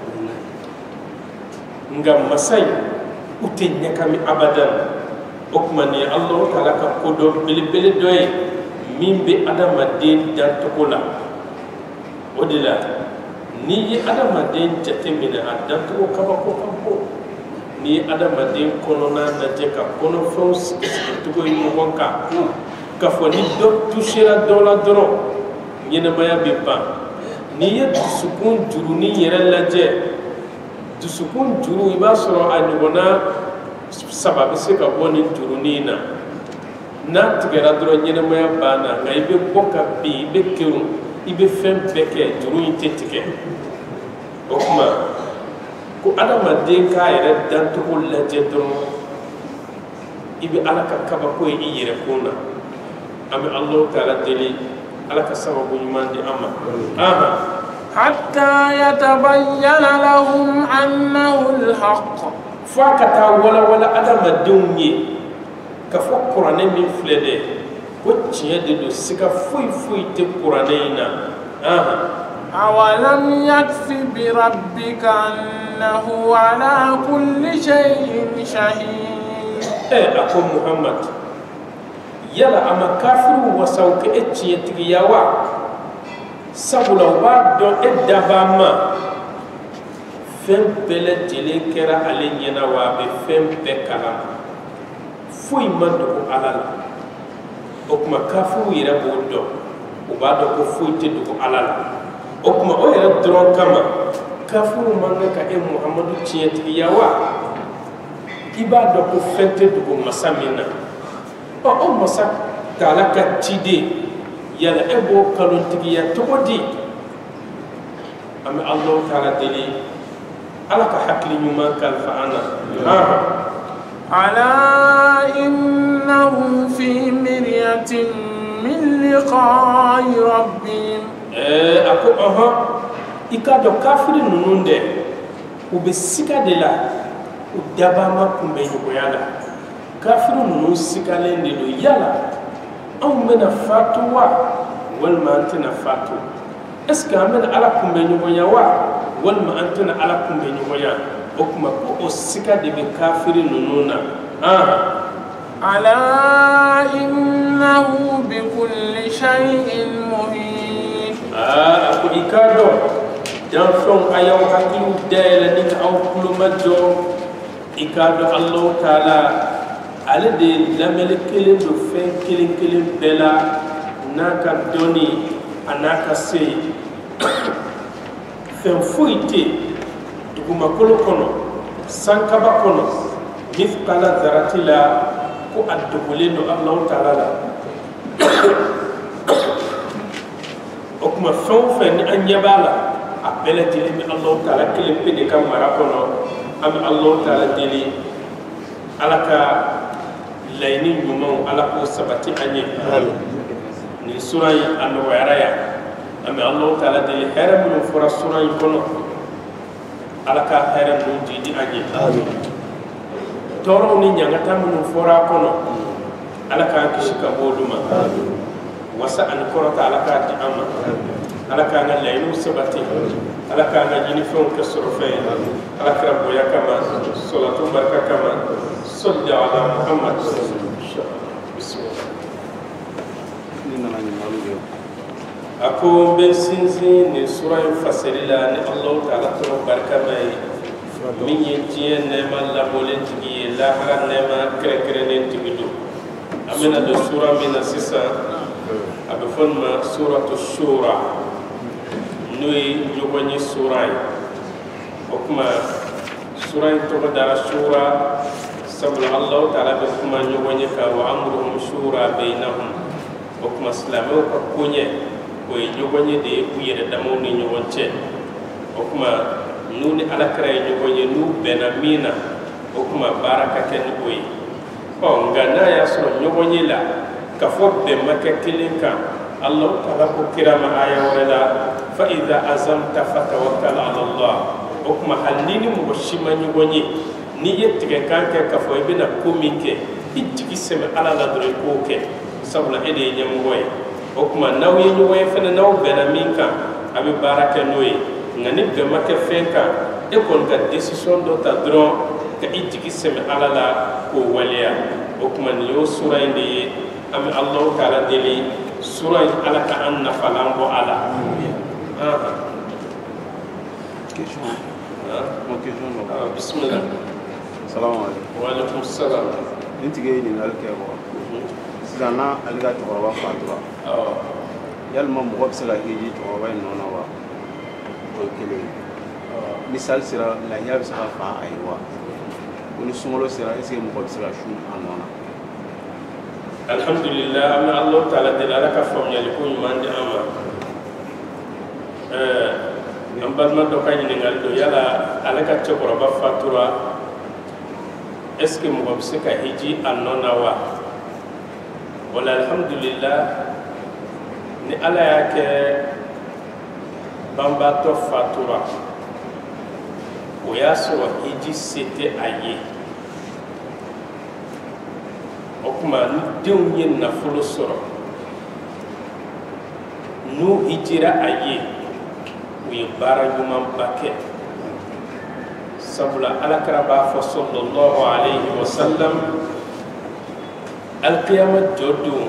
nga masai ute nyakami abadan okmani Allah taala ka kodo bili bili doy mimbe adama den dantokola odila ni adama den jatemina adanto kabako kampo ni adama den konona na jeka kono fons to go yi wonka ka fo ni do touchera dola doro nyene maya bimba ni ye sukun juru ni yere laje du sukun juru iba soro anibona sababu se ka boni juru ni na na tigera doro nyene maya bana nga ibe boka bi ibe keru ibe fem beke juru inte tike okuma ko adama de ka ere danto ko laje doro ibe alaka kaba ko yi yere kona ami Allah taala deli alaka sababu yumandi amma aha حتى يتبين لهم أنه الحق فاكتا ولا ولا أدم الدنيا كفو قرآن من فلده وتشيا دلو سكا فوي فوي تقرآنينا آه أولم يكف بربك أنه على كل شيء شهيد إيه أكو محمد يلا أما كافر وسوك إتشيا تغياوا sabula wa do edabama fem bele jele kera ale nyena wa be fem be kala fuy mando alala okuma kafu yira bo do o ba do ko fuy te do alala okuma o yira dron kama kafu manga ka e muhammadu tiyati yawa iba do ko fente dugo masamina o o masa tala ka tide yala ebo kalon tigi ya togodi am Allah taala deli ala ka hakli nyuma kan fa ana ala innahu fi miryatin min liqa'i rabbihim eh ako aha ikado kafiri nununde ube sika de la u dabama kumbe yoyala kafiru nunu sikalen de do yala am mena fatwa wal ma antana fatu est-ce que amena ala kumbe yoya wa wal ma antana ala kumbe yoya o kuma ko o sika de be kafiri nunu na ah ala innahu bi kulli shay'in muhit ah ako ikado dan fon ayaw hakilu dayla ni ka aw kuluma do ikado Allah taala ale de lamel kelen do fen kelen kelen bela naka doni anaka se fen fuite duguma kolo kono sankaba kono mithqala dharatila ko adugule no Allah taala la okuma fen fen an yabala abela dili Allah taala kelen pede kam marakono am Allah taala dili alaka layni nyumon alako sabati anye ni sura an waraya am Allah taala dili haram no fura sura kono alaka haram no jidi anye amin toro ni nyanga tamu fura kono alaka kishika boduma amin wasa an korata alaka di amma alaka nga laynu sabati alaka nga jini fon ke sorofe alaka rabbo yakama salatu baraka kama salli ala muhammad bismillah ni nana ni malu ako ben sinzi ni sura fasirila ni allah taala to baraka may min yentiye ne ma la bolen tigi la har ne ma kre kre ne tigi do amena do sura min sisa abafon ma suratu shura nuy yogoni suray okuma suray to dara shura sabla allah taala be kuma yogoni ka wa amruhum shura bainahum okuma islamu ko kunye ko yogoni de kuyere damo ni nyogonche okuma nuni alakray yogoni nu benamina okuma baraka ken koy o ngana ya so yogoni la ka fobbe makka kilinka Allah taala ko kirama aya wala fa idha azamta fatawakkal ala Allah okuma halini mo shimani woni ni yettige kanke ka fo bina komike itigi seme ala la dore ko ke sabla ede nyam goy okuma nawye ni way fena naw bena minka abi baraka noy ngani be make fenka e kon ka decision do ta dron ka itigi seme ala la ko waliya okuma ni yo sura inde am Allah taala deli sura ala ka anna falambo ala ah question ah mon question ah bismillah assalamu alaykum wa alaykum assalam intige ni alke ko sana alga to wa fatura ah yal mam mo sala hiji to wa no na wa o kele misal sira la yab sa fa aywa ni sumolo sira ese mo sira shu anona alhamdulillah amma Allah taala de la ka fam yali ko mande ama eh am balma do kany ni ngal do yala alaka chokoro ba fatura est ce que mo bse ka hiji annona wa wala alhamdulillah ni ala yake bamba to fatura o yaso hiji c'était aye okuma ni dew yen na folo soro nu hijira aye wi bara yuma bakke sabula alakara ba fa sallallahu alayhi wa sallam al qiyamah jodu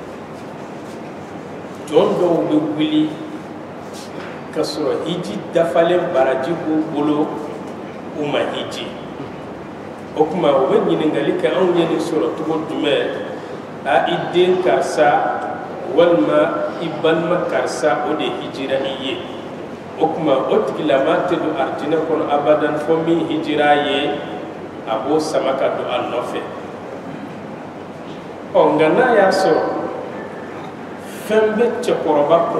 jondo be wili kasoro hiji dafale baraji bulu uma hiji okuma wani ningali ka an yeni sura to dume a idin karsa walma ibalma karsa o de hijira iye okuma otkila mate do arjina kon abadan fomi hijira ye abo sama ka don a nɔfɛ ɔ nka n'a y'a sɔrɔ fɛn bɛ cɛkɔrɔba kɔ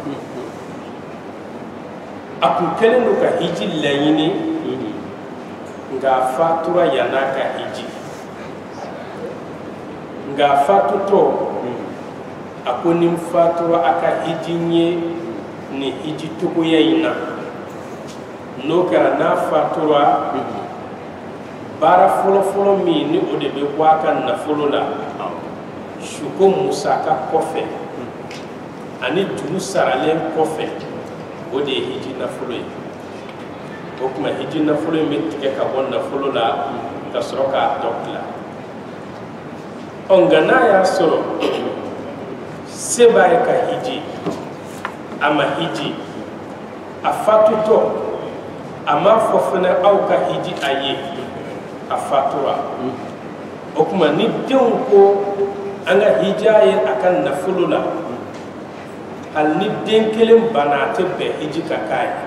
a kun kɛlen don ka hiji laɲini nka a fatura yann'a ka hiji nka a fatutɔ a ko ni n fatura a ka hiji n ye ni hiji togoya in na n'o kɛra n'a fatura baara fɔlɔfɔlɔ min ni o de bɛ bɔ a ka nafolo la suko musaka kɔfɛ ani juru saralen kɔfɛ o de ye hiji nafolo ye o tuma hiji nafolo in bɛ tigɛ ka bɔ nafolo la ka sɔrɔ k'a tɔ tila ɔ nka n'a y'a sɔrɔ se b'a ye ka hiji a ma hiji a fatutɔ a m'a fɔ fana aw ka hiji a ye a fatura o tuma ni denw ko an ka hiji a ye a ka nafolo la hali ni den kelen banna a tɛ bɛn hiji ka k'a ye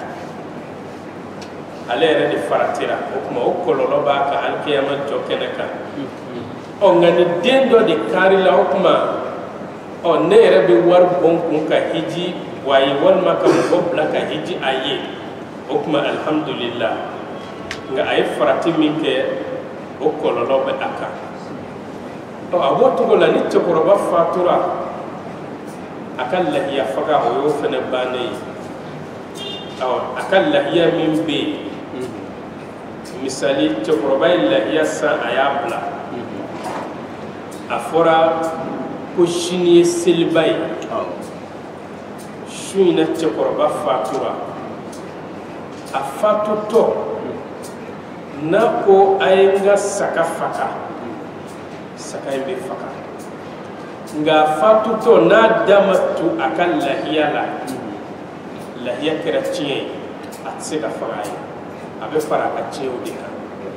ale yɛrɛ de faratira o tuma o kɔlɔlɔ b'a kan alikiyama jɔ kɛnɛ kan ɔ nka ni den dɔ de karila o tuma ɔ ne yɛrɛ bɛ wari bɔ n kun ka hiji wa ye walima ka mɔgɔ bila ka hiji a ye o tuma alihamudulila nka a ye farati min kɛ o kɔlɔlɔ bɛ a kan ɔ a b'o cogo la ni cɛkɔrɔba fatura a ka lahiya faga o y'o fana bannen ye ɔ a ka lahiya min bɛ yen misali cɛkɔrɔba ye lahiya san a y'a bila a fɔra ko sini ye seliba ye su in na cɛkɔrɔba fatura a fatutɔ n'a ko a ye n ka saga faga saga in bɛ faga nka a fatutɔ n'a da ma tu a ka lahiya la lahiya kɛra tiɲɛ ye a tɛ se ka faga ye a bɛ fara a ka tiɲɛw de kan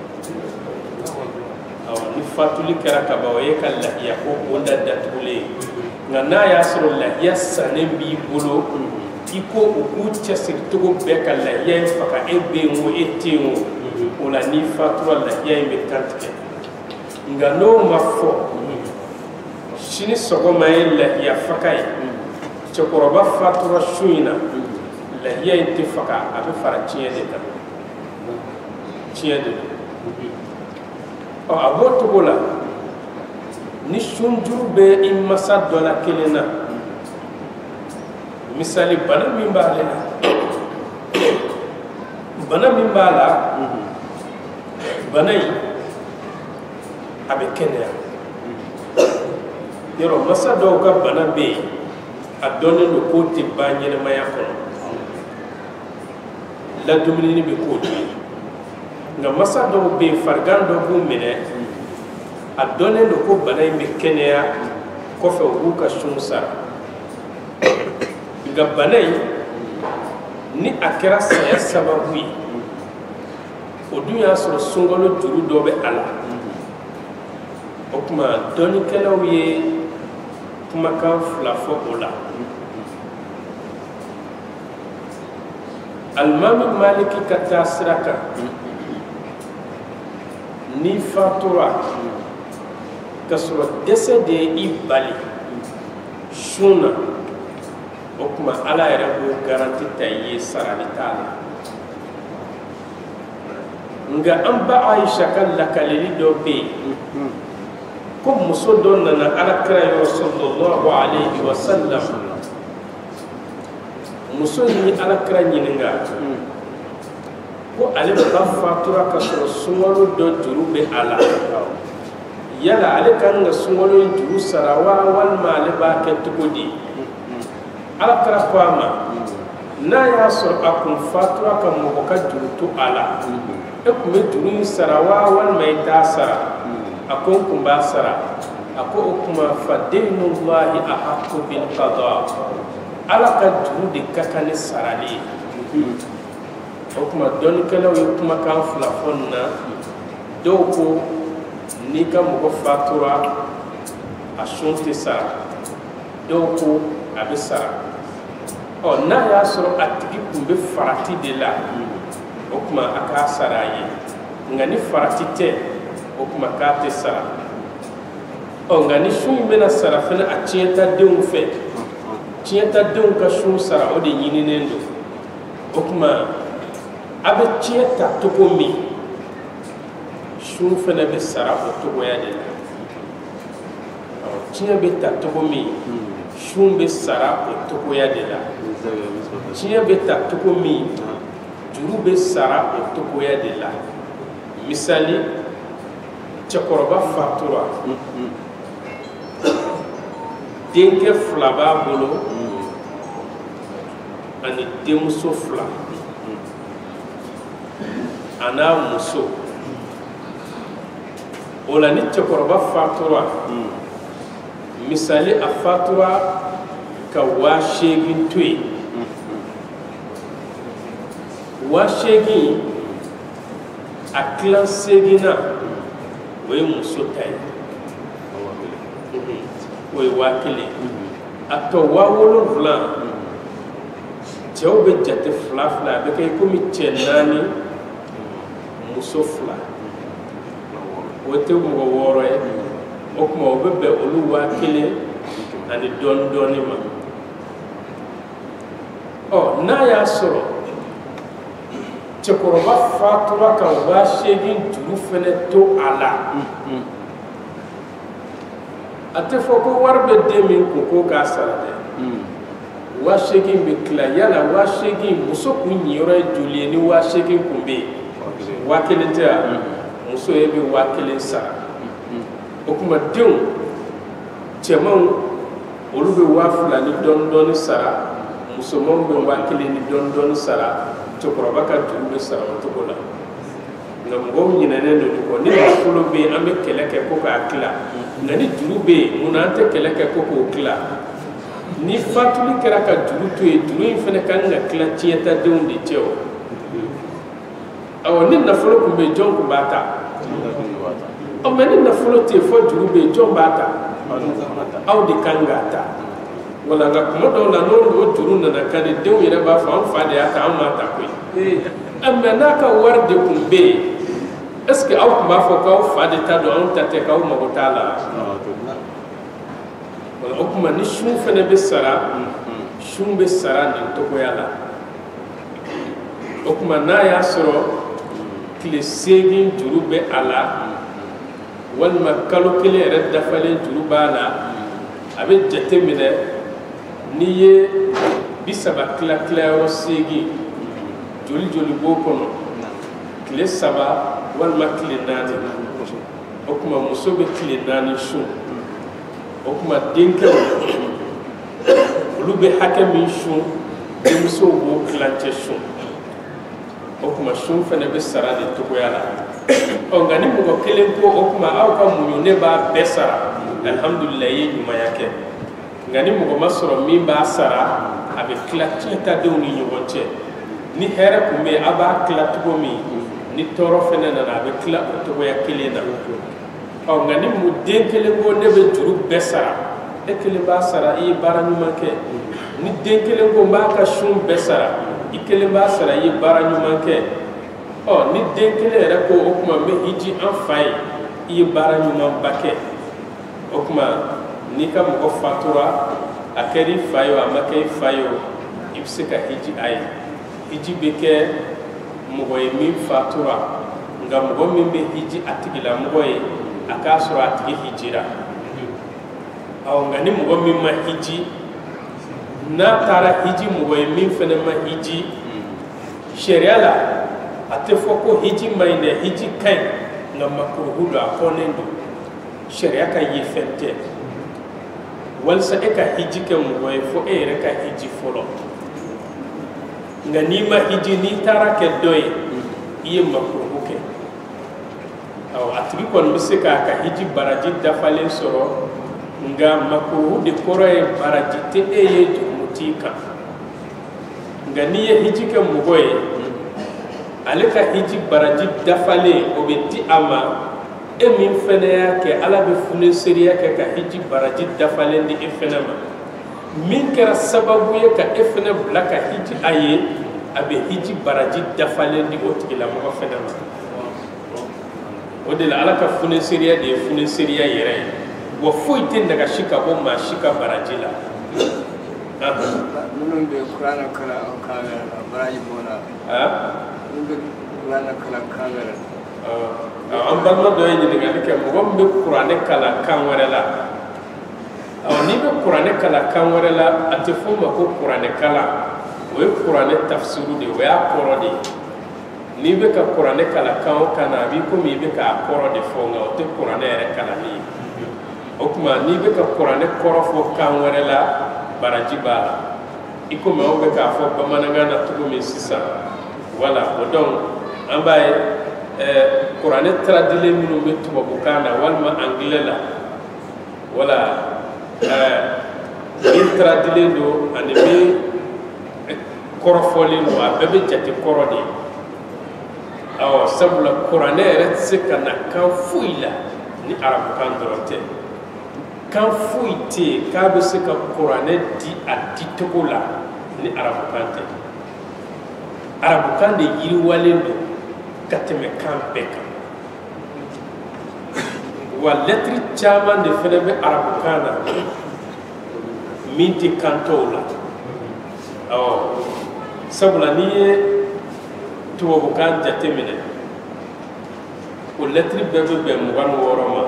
ni fatuli kɛra ka ban o ye ka lahiya ko bonda datugulen nka n'a y'a sɔrɔ lahiya sannen b'i bolo i ko u k'u cɛsiri cogo bɛɛ ka lahiya in faga e bɛ yen o e tɛ yen o o la n'i fatura lahiya in bɛ kantigɛ nka n'o ma fɔ sini sɔgɔma ye lahiya faga ye cɛkɔrɔba fatura su in na lahiya in tɛ faga a bɛ fara tiɲɛ de kan tiɲɛ de don ɔ a b'o cogo la ni sunjuru bɛ i masa dɔ la kelen na misali bana min b'ale la bana min b'a la bana in a bɛ kɛnɛya yɔrɔ masa dɔw ka bana bɛ yen a dɔnnen don k'o tɛ ban ɲɛnɛmaya kɔnɔ ladumuni bɛ k'o dun nka masa dɔw bɛ yen farigan dɔ b'u minɛ a dɔnnen don ko bana in bɛ kɛnɛya kɔfɛ u b'u ka sun sara nka bana in ni a kɛra saya sababu ye o dun y'a sɔrɔ sunkalo juru dɔ bɛ a la o tuma dɔnnikɛlaw ye kumakan fila fɔ o la alimami maliki ka taa sira kan ni fatura ka sɔrɔ dɛsɛ de ye i bali sun na o tuma ala yɛrɛ b'o garanti ta i ye sarali t'a la nka an ba ayisa ka lakaleli dɔ bɛ yen ko muso dɔ nana alakira yɔrɔ sallallahu alayhi wa sallam muso in ye alakira ɲininka ko ale ka fatura ka sɔrɔ sunkalo dɔ juru bɛ a la yala ale kan ka sunkalo in juru sara wa walima ale b'a kɛ cogo di alakira ko a ma n'a y'a sɔrɔ a kun fatura ka mɔgɔ ka juru to a la e kun bɛ juru in sara wa walima i t'a sara a ko n kun b'a sara a ko o kuma fa deinullahi ahaqqu bil qada ala ka juru de ka kan ni sarali ye o kuma dɔnnikɛlaw ye kumakan fila fɔ nin na dɔw ko n'i ka mɔgɔ fatura a sun tɛ sara dɔw ko a bɛ sara ɔ n'a y'a sɔrɔ a tigi kun bɛ farati de la o kuma a k'a sara a ye nka ni farati tɛ o kuma k'a tɛ sara ɔ nka ni sun bɛna sara fana a tiɲɛtadenw fɛ tiɲɛtadenw ka sun sara o de ɲininen don o kuma a bɛ tiɲɛ ta cogo min sun fana bɛ sara o cogoya de la tiɲɛ bɛ ta cogo min sun bɛ sara o cogoya de la tiɲɛ bɛ ta cogo min juru bɛ sara o cogoya de la misali cɛkɔrɔba fatura denkɛ fila b'a bolo ani denmuso fila a n'a muso o la ni cɛkɔrɔba fatura misali a fatura ka waa seegin to yen waa seegin a tilan seegina o ye muso ta ye o ye waa kelen a tɔ waa wolonwula cɛw bɛ jate fila fila a bɛ kɛ komi cɛ naani muso fila o tɛ mɔgɔ wɔɔrɔ ye o kuma o bɛ bɛn olu waa kelen ani dɔɔni dɔɔni ma ɔ n'a y'a sɔrɔ cɛkɔrɔba fatura ka waa seegin juru fɛnɛ to a la a tɛ fɔ ko wari bɛ den min kun ko k'a sara dɛ waa seegin bɛ tila yala waa seegin muso kun ɲiyɔrɔ ye joli ye ni waa seegin kun bɛ yen waa kelen tɛ wa muso ye bɛ waa kelen sara o kuma denw cɛmanw olu bɛ waa fila ni dɔɔni dɔɔni sara musomanw bɛ waa kelen ni dɔɔni dɔɔni sara cɛkɔrɔba ka juru bɛ sara o cogo la nka mɔgɔw ɲinɛnen don nin kɔ ni nafolo bɛ yen an bɛ kɛlɛ kɛ ko k'a tila nka ni juru bɛ yen munna an tɛ kɛlɛ kɛ ko k'o tila ni fatuli kɛra ka juru to yen juru in fana kan ka tila tiɲɛtadenw de cɛ o awɔ ni nafolo tun bɛ yen jɔn tun b'a ta ɔ mɛ ni nafolo tɛ yen fɔ juru bɛ yen jɔn b'a ta aw de kan k'a ta wala nka kuma dɔw la n'o juru nana ka di denw yɛrɛ b'a fɔ an fa de y'a ta an m'a ta koyi mɛ n'a ka wari de tun bɛ yen est ce que aw tun b'a fɔ k'aw fa de ta don anw ta tɛ k'aw mago t'a la wala o kuma ni sun fana bɛ sara sun bɛ sara nin cogoya la o kuma n'a y'a sɔrɔ tile seegin juru bɛ a la walima kalo kelen yɛrɛ dafalen juru b'a la a bɛ jate minɛ n'i ye bi saba tila tilayɔrɔ seegin joli joli b'o kɔnɔ tile saba walima tile naani o kuma muso bɛ tile naani sun o kuma denkɛw olu bɛ hakɛ min sun denmusow b'o kilancɛ sun o kuma sun fana bɛ sara de cogoya la ɔ nka ni mɔgɔ kelen ko o kuma aw ka muɲu ne b'a bɛɛ sara alihamudulila i ye ɲumanya kɛ nka ni mɔgɔ ma sɔrɔ min b'a sara a bɛ tila tiɲɛtadenw ni ɲɔgɔn cɛ ni hɛrɛ tun bɛ yen a b'a tila cogo min ni tɔɔrɔ fana nana a bɛ tila o cogoya kelen na ɔ nka ni mu den kelen ko ne bɛ juru bɛɛ sara e kelen b'a sara i ye baara ɲuman kɛ ni den kelen ko n b'a ka sun bɛɛ sara i kelen b'a sara i ye baara ɲuman kɛ ɔ ni den kelen yɛrɛ ko o kuma n bɛ hiji an fa ye i ye baara ɲumanba kɛ o kuma n'i ka mɔgɔ fatura a kɛra i fa ye o a ma kɛ i fa ye o i bɛ se ka hiji a ye hiji bɛ kɛ mɔgɔ ye min fatura nka mɔgɔ min bɛ hiji a tigilamɔgɔ ye a k'a sɔrɔ a tigi hijira ɔ nka ni mɔgɔ min ma hiji n'a taara hiji mɔgɔ ye min fana ma hiji sariya la a tɛ fɔ ko hiji ma ɲi dɛ hiji ka ɲi nka makuruhu don a kɔnnen don sariya ka ye fɛn tɛ walasa e ka hiji kɛ mɔgɔ ye fo e yɛrɛ ka hiji fɔlɔ nka n'i ma hiji n'i taara kɛ dɔ ye i ye makuruhu kɛ awɔ a tigi kɔni bɛ se k'a ka hiji baraji dafalen sɔrɔ nka makuruhu de kɔrɔ ye baraji tɛ e ye jurumu t'i kan nka n'i ye hiji kɛ mɔgɔ ye ale ka hiji baraji dafalen o bɛ di a ma e min fɛnɛ y'a kɛ ala bɛ funeseriya kɛ ka hiji baraji dafalen di e fɛnɛ ma min kɛra sababu ye ka e fɛnɛ bila ka hiji a ye a bɛ hiji baraji dafalen di o tigilamɔgɔ fɛnɛ ma o de la ala ka funeseriya de ye funeseriya yɛrɛ ye wa foyi tɛ nagasi ka bɔ maa si ka baraji la minnu bɛ kuranɛ kalan o kan wɛrɛ la baraji b'o la minnu bɛ kuranɛ kalan kan wɛrɛ la an balima dɔ ye ɲininkali kɛ mɔgɔ min bɛ kuranɛ kalan kan wɛrɛ la n'i bɛ kuranɛ kalan kan wɛrɛ la a tɛ f'o ma ko kuranɛ kalan o ye kuranɛ tafsiru de ye o y'a kɔrɔ de ye n'i bɛ ka kuranɛ kalan kan o kan na a b'i komi i bɛ k'a kɔrɔ de fɔ nka o tɛ kuranɛ yɛrɛ kalanni ye o tuma n'i bɛ ka kuranɛ kɔrɔ fɔ kan wɛrɛ la baraji b'a la i komi anw bɛ k'a fɔ bamanankan na cogo min sisan wala o donc an b'a ye kuranɛ taradilen minnu bɛ tubabukan na walima angilɛ la wala min taradilen don ani min kɔrɔfɔlen don a bɛɛ bɛ jate kɔrɔ de ye awɔ sabula kuranɛ yɛrɛ tɛ se ka na kan foyi la ni arabukan dɔrɔn tɛ kan foyi tɛ yen k'a bɛ se ka kuranɛ di a dicogo la ni arabukan tɛ arabukan de yiriwalen don ka tɛmɛ kan bɛɛ kan wa lɛtiri caman de fana bɛ arabukan na min tɛ kan tɔw la awɔ sabula n'i ye tubabukan jateminɛ o lɛtiri bɛɛ bɛ bɛn mugan ni wɔɔrɔ ma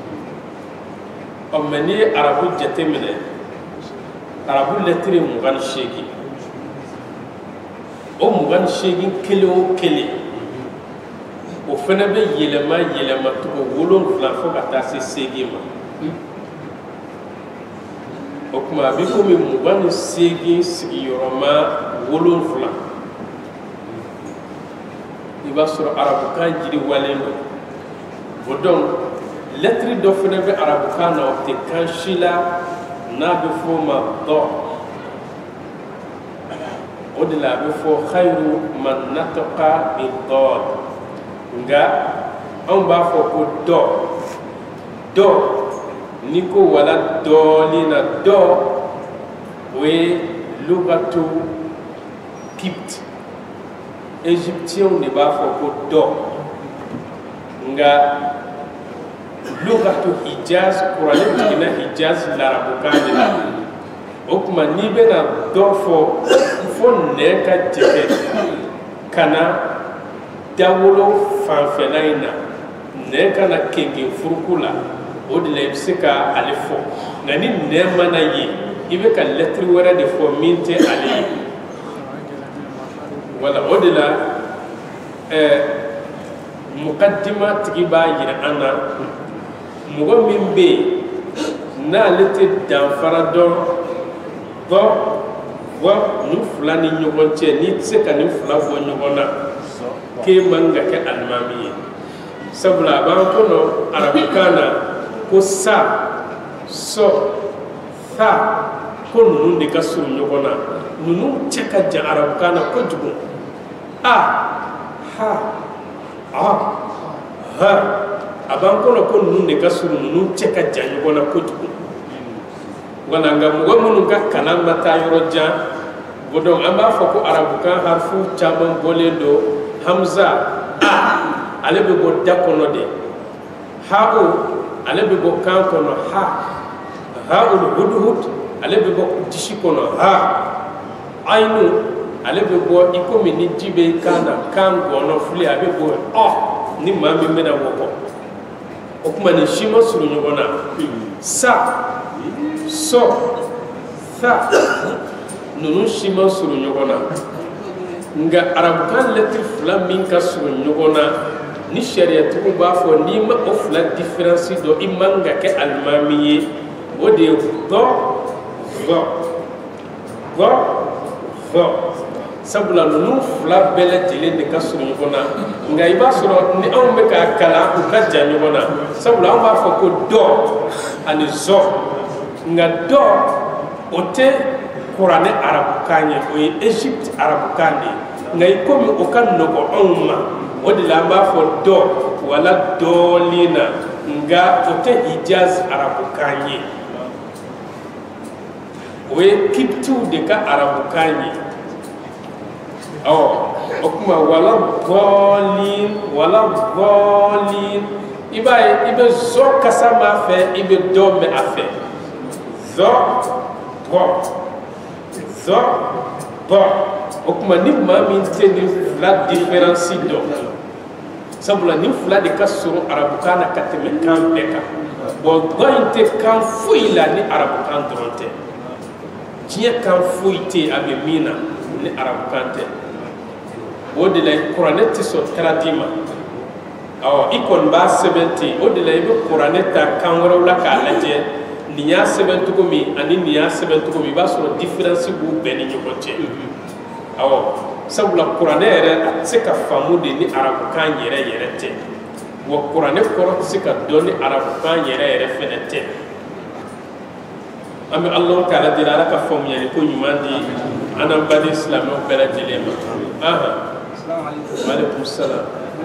ɔ mɛ n'i ye arabu jateminɛ arabu lɛtiri mugan ni seegin o mugan ni seegin kelen o kelen o fana bɛ yɛlɛma yɛlɛma cogo wolonwula fo ka taa se seegin ma o tuma a bɛ komi mugan ni seegin sigiyɔrɔma wolonwula i b'a sɔrɔ arabukan yiriwalen don o donc lɛtiri dɔ fana bɛ arabukan na o tɛ kan si la n'a bɛ fɔ o ma dɔ o de la a bɛ fɔ khayru man nataqa bi dɔd nka anw b'a fɔ ko dɔ dɔ n'i ko wala dɔɔnin na dɔ o ye lugatu kipt égyptiens de b'a fɔ ko dɔ nka lugatu hijaz kuranɛ jiginna hijaz larabukan de la o tuma n'i bɛna dɔ fɔ fo nɛn ka jɛgɛ ka na dawolo fanfɛla in na nɛn ka na kenken furuku la o de la i bɛ se ka ale fɔ nka ni nɛn mana ye i bɛ ka lɛtiri wɛrɛ de fɔ min tɛ ale ye wala o de la mukaddima tigi b'a yira an na mɔgɔ min bɛ yen n'ale tɛ danfara dɔn bɔ bɔ nin fila ni ɲɔgɔn cɛ n'i tɛ se ka nin fila bɔ ɲɔgɔn na k'e man ka kɛ alimami ye sabula a b'an kɔnɔ arabukan na ko sa sɔ sa ko ninnu de ka surun ɲɔgɔn na ninnu cɛ ka jan arabukan na kojugu a ha a ha a b'an kɔnɔ ko ninnu de ka surun ninnu cɛ ka jan ɲɔgɔn na kojugu wala nka mɔgɔ minnu ka kalan ma taa yɔrɔ jan o donc an b'a fɔ ko arabukan harifu caman bɔlen don hamza a ale bɛ bɔ da kɔnɔ de ha'o ale bɛ bɔ kan kɔnɔ ha ha'ul hudhud ale bɛ bɔ disi kɔnɔ ha ayinu ale bɛ bɔ i komi ni ji bɛ kan na kan gɔnɔ fili a bɛ bɔ ɔ ni maa min bɛna wɔkɔ o tuma nin si ma surun ɲɔgɔn na sa sɔ sa ninnu si ma surun ɲɔgɔn na nka arabukan lɛtiri fila min ka surun ɲɔgɔn na ni sariyatigiw b'a fɔ n'i ma o fila diferansi dɔn i man ka kɛ alimami ye o de ye dɔ vɔ vɔ vɔ sabula ninnu fila bɛɛ lajɛlen de ka surun ɲɔgɔn na nka i b'a sɔrɔ ni anw bɛ k'a kalan u ka jan ɲɔgɔn na sabula anw b'a fɔ ko dɔ ani zɔ nka dɔ o tɛ kuranɛ arabukan ye o ye Égypte arabukan de ye nka i komi o ka nɔgɔn anw ma o de la an b'a fɔ dɔ wala dɔɔnin na nka o tɛ Hijaz arabukan ye o ye Kiptiw de ka arabukan ye awɔ okuma wala bolin wala bolin iba ibe zo kasama fe ibe do me afe zo bo zo bo okuma ni mami teni la différence do sabula ni fula de kasuru arabukana kateme kan beka bo gointe kan fuila ni arabukan dronte tiye kan fuite abe mina ni arabukante o de la quranetti so tradima aw ikon ba seventy o de la ibe quranetta kan woro la ka laje niya seventy ko mi ani niya seventy ko mi ba so difference bu beni nyokote aw sabula quranere se ka famu de ni arabukan yere yere te wo qurane ko se ka doni arabukan yere yere fenete ami allah taala dira ka famu yele ko nyumandi ana bani islam o bela dilema aha assalamu alaykum salam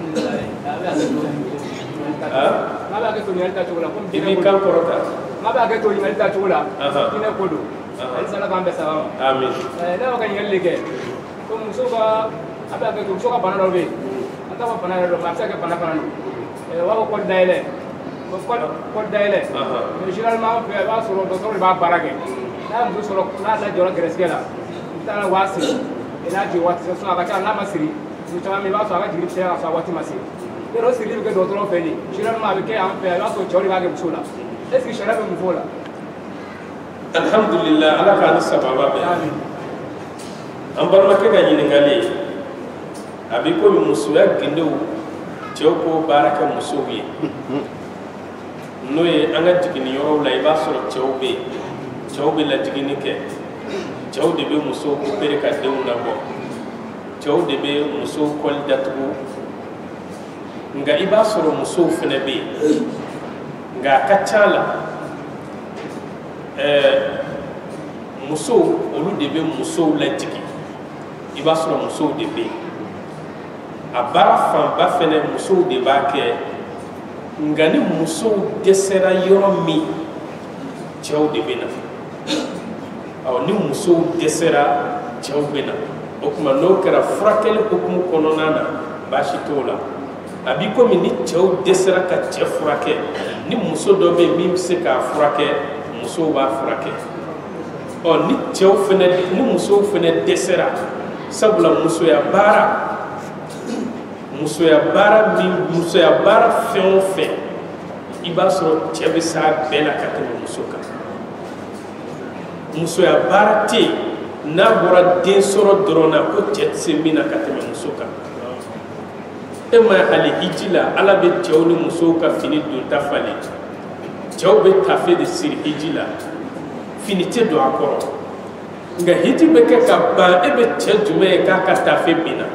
ah ma ba ke to nyalta chola ko bi kan korota ma ba ke to nyalta chola ina kodo ay sala kan be sawa amin eh da ka nyalle ke ko muso ka aba ke muso ka bana robe ata ko bana robe ma sa ke bana bana eh wa ko daile ko ko ko daile mais généralement fe ba soro do soro ba barake na muso soro na la jora gresgela tana wasi ina ji wati so aba ka na masiri ni tama me ba so aba jiri tera so wati masiri pero siri ke do toro fe ni généralement be ke am fe ba so jori ba ke muso la est ce que sharabe mu fola alhamdulillah ala ka ni sababa be amin an barma ke ga ɲininkali a bɛ komi musoya gindow cɛw ko baara kɛ musow ye n'o ye an ka jiginniyɔrɔw la i b'a sɔrɔ cɛw bɛ yen cɛw bɛ lajiginni kɛ cɛw de bɛ musow opere ka denw labɔ cɛw de bɛ musow kɔli datugu nka i b'a sɔrɔ musow fana bɛ yen nka a ka ca la ɛɛ musow olu de bɛ musow lajigi i b'a sɔrɔ musow de bɛ yen a baara fanba fɛnɛ musow de b'a kɛ nka ni musow dɛsɛra yɔrɔ min cɛw de bɛ na ɔ ni musow dɛsɛra cɛw bɛ na o tuma n'o kɛra furakɛli hukumu kɔnɔna na baasi t'o la a b'i komi ni cɛw dɛsɛra ka cɛ furakɛ ni muso dɔ bɛ yen min bɛ se k'a furakɛ musow b'a furakɛ ɔ ni cɛw fɛnɛ ni musow fɛnɛ dɛsɛra sabula musoya baara musoya baara min musoya baara fɛn o fɛn i b'a sɔrɔ cɛ bɛ s'a bɛɛ la ka tɛmɛ muso kan musoya baara tɛ yen n'a bɔra den sɔrɔ dɔrɔn na ko cɛ tɛ se min na ka tɛmɛ muso kan e ma hali hiji la ala bɛ cɛw ni musow ka fini donta falen cɛw bɛ tafe de siri hiji la fini tɛ don a kɔrɔ nka hiji bɛ kɛ ka ban e bɛ cɛ jumɛn ye k'a ka tafe binna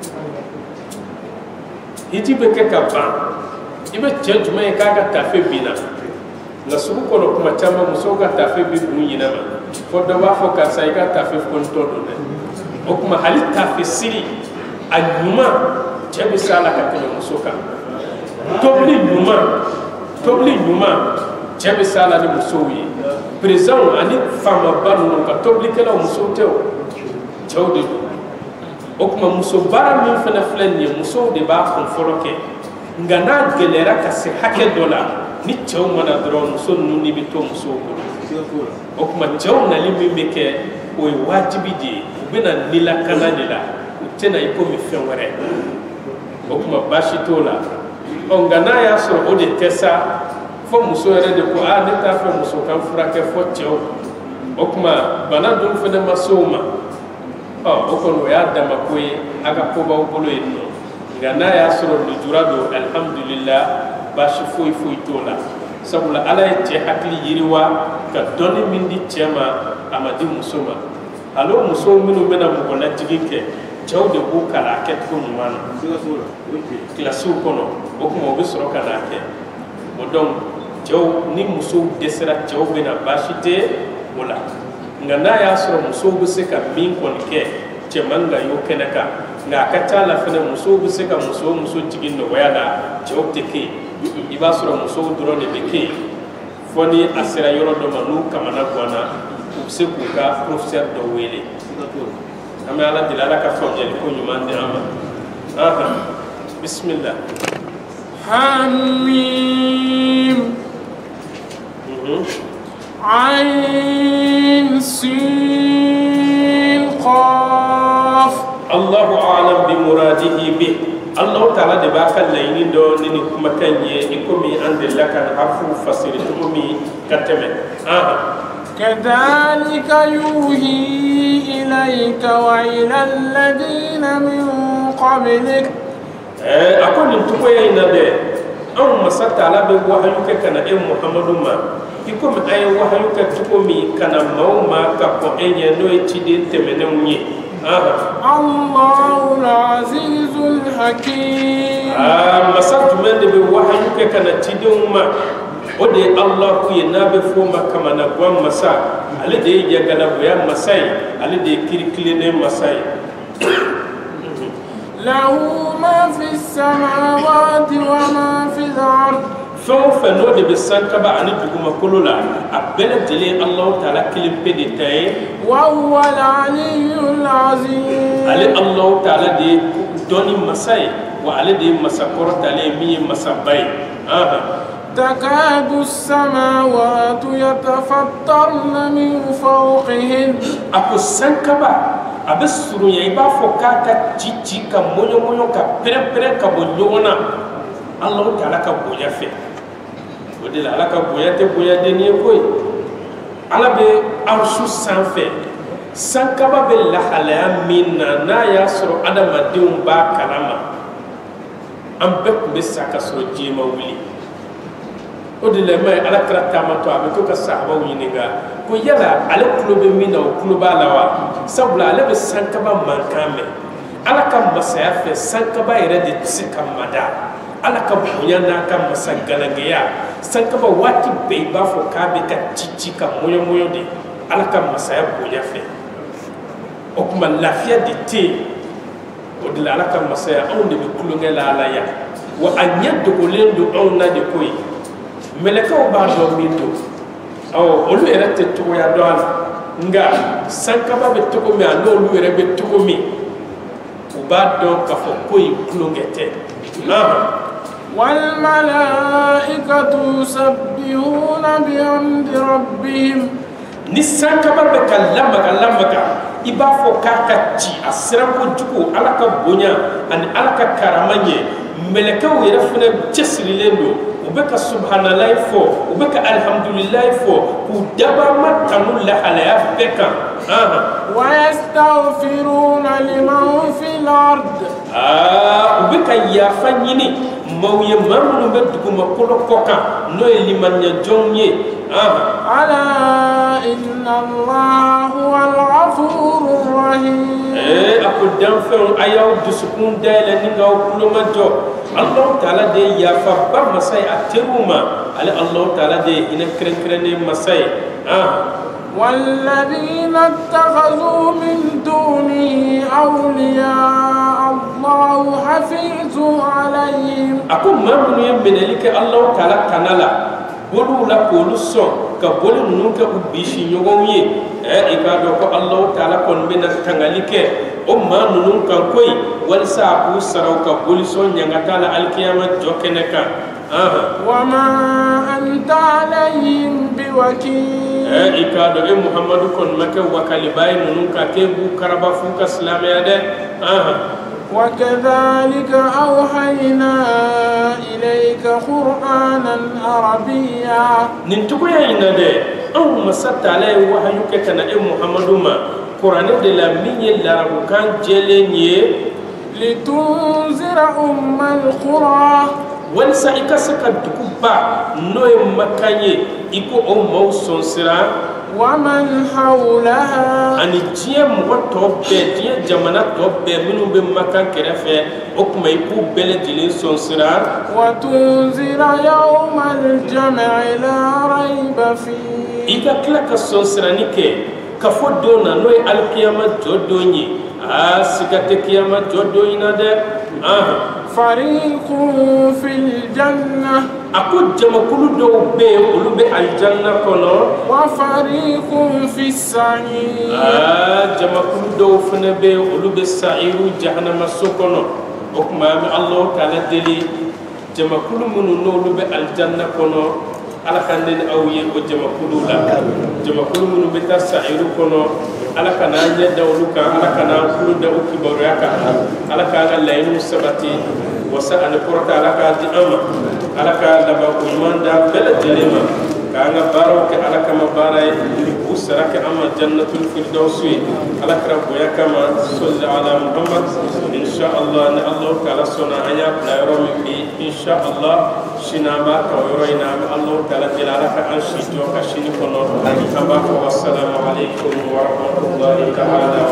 hiji bɛ kɛ ka ban i bɛ cɛ jumɛn ye k'a ka tafe binna nka sugu kɔnɔ kuma caman musow ka tafe bɛ bin ɲinɛ ma fo dɔ b'a fɔ karisa i ka tafe kɔntɔ don dɛ o kuma hali tafe siri a ɲuman cɛ bɛ s'a la ka tɛmɛ muso kan tobili ɲuman tobili ɲuman cɛ bɛ s'a la ni musow ye perezanw ani faamaba ninnu ka tobilikɛlaw musow tɛ o cɛw de don o kuma muso baara min fana filɛ nin ye musow de b'a kun fɔlɔ kɛ nka n'a gɛlɛyara ka se hakɛ dɔ la ni cɛw mana dɔrɔn muso ninnu ni bɛ to musow bolo o kuma cɛw nali min bɛ kɛ o ye wajibi de ye u bɛ na nilakana de la u tɛ na i komi fɛn wɛrɛ o kuma baasi t'o la ɔ nka n'a y'a sɔrɔ o de tɛ sa fo muso yɛrɛ de ko a ne t'a fɛ muso kan furakɛ fo cɛw o kuma bana dun fana ma se o ma ɔ o kɔni o y'a dama ko ye a ka kobaw bolo yen nɔ nka n'a y'a sɔrɔ lujura don alihamudulila baasi foyi foyi t'o la sabula ala ye cɛ hakili yiriwa ka dɔnni min di cɛ ma a ma di muso ma alo musow minnu bɛna mɔgɔ lajigin kɛ cɛw de b'u kalan a kɛcogo ɲuman na kilasiw kɔnɔ o kuma o bɛ sɔrɔ ka n'a kɛ o donc cɛw ni musow dɛsɛra cɛw bɛ na baasi tɛ o la nka n'a y'a sɔrɔ musow bɛ se ka min kɔni kɛ cɛ man ka y'o kɛnɛ kan nka a ka ca la fɛnɛ musow bɛ se ka muso o muso jigin nɔgɔya la cɛw tɛ kɛ yen i b'a sɔrɔ musow dɔrɔn de bɛ kɛ yen fɔ ni a sera yɔrɔ dɔ ma n'u kamana ganna u bɛ se k'u ka professeur dɔ wele أما على دلالة كفوم يلكون يمان دي أما آه بسم الله حميم عين سين قاف الله أعلم بمراده به الله تعالى دباك الليل دون مكان يكمي عند لك الحرف فصيل تكمي كتمه آه كذلك يوحي إليك وإلى الذين من قبلك أقول أنتم يا نبي أو مسات على بوحيك كان إم محمد ما يكون أي وحيك تكمي كان موما كأو أي نوع تدين تمنوني الله العزيز الحكيم آه مسات من بوحيك كان تدين ما ودي الله كي نبي فما كما نقوم مسا على دي جعنا بيا مساي على دي كيركلين مساي له ما في السماوات وما في الأرض فوف نودي بسانكبا أني بقوم كلولا أبدا تلي الله تعالى كلم بدي تاي وهو العلي العظيم على الله تعالى دي دوني مساي وعلى دي مسكورة على مي مسباي آه تكاد السماوات يتفطرن من فوقهن أكو سانكبا أبسرو يبا فوكاكا تيتي كمونيو مونيو كبرن برن كبونيونا الله تعالى كبويا في ودي لا كبويا تبويا دنيا كوي على بي أرشو سانفي سانكبا بالله منا نا ياسرو أدم ديوم با كلامه أم بك بساكا سرو جيما ولي ودي لما على كراتما تو أبكو كسحبا وينيغا كو يلا على كلوب منا وكلوبا لوا سبلا على بسانكبا مانكامي على كم مسافة سانكبا يرد تسكا مدا على كم بنيانا كم مسانغالانغيا سانكبا واتي بيبا فو كابي كتيتي كمويو مويو دي على كم مسافة بنيا في أكما لافيا دي تي ودي على كم مسافة أون دي بكلونغ لا لا يا وأنيا دكولين دو أون دي كوي melekaw ba do mindo aw olu era te to ya do ala nga sankaba be to ko mi ando olu era be to ko mi u ba do ka fo koy klongete ah wal malaikatu yusabbihuna bi amdi rabbihim ni sankaba be kallama kallama ka iba fo ka ka ci asira ko juko ala ka bonya an ala ka karamanye melekaw era fune cesri lendo وبك سبحان الله فو وبك الحمد لله فو ودبا ما تنول على بك آه ويستغفرون لمن في الأرض آه وبك يا فنيني ما يمرون بدكم كل كوكا نوي لمن يجوني آه ألا إن الله هو الغفور الرحيم إيه أقول دم فين أياو دسكون دايلا نيجاو كل ما جو الله تعالى دي يا فبا مساي أتروما على الله تعالى دي إن كرن كرن مساي آه والذين اتخذوا من دونه أولياء الله حفيظ عليهم أقول ما من يمن لك الله تعالى كنالا بولو لا بولو سون كبولو نونك أبيشي نيوغوي إيه إكادو كو الله تعالى كون بنا تنغاليك أما نون كان كوي ولسا أبو سراو كبولي سون ينغتالا الكيامة جوكينكا آه وما أنت عليهم بوكيل إيه إكادو إيه محمد كون مكة وكالباي نون كاكيبو كربا فوكا سلامي هذا آه وكذلك أوحينا إليك قرآنا عربيا ننتقل إلى ده أو مسات عليه وحيك كان إيه محمد ما قرآن de la minye la rukan jelenye لتنذر أم القرى walsa ikasaka dukuba noy makanye iko o mawson sira ومن حولها ani jiya mo to be jiya jamana to be minu be makan kerefe okuma iku bele dilin son sira وتنذر يوم الجمع لا ريب فيه ika klaka son sira nike kafo dona noy alqiyama jodonyi a sigate kiyama jodonyi na de ah فريق في الجنة aku jamakulu do be ulu be aljanna kono wa fariqun fi sa'ir ah jamakulu do fana be ulu be sa'iru jahannama sokono o kuma mi Allah ta'ala deli jamakulu munu no ulu be aljanna kono ala kanden awye o jamakulu la jamakulu munu be ta sa'iru kono ala kana nya dawluka ala kana kulu da ukibaraka ala kana laynu sabati wasa an porta ala ka di ama ala ka laba ko manda bela jelema ka nga baro ke ala kama baray usra ke ama jannatul firdausi ala kra boya kama salli ala muhammad insha Allah na Allah kala sona aya la yoro mi insha Allah shinama ka yoro ina Allah kala dilala ka anshi jo ka shini kono amba ko wassalamu alaikum wa rahmatullahi ta'ala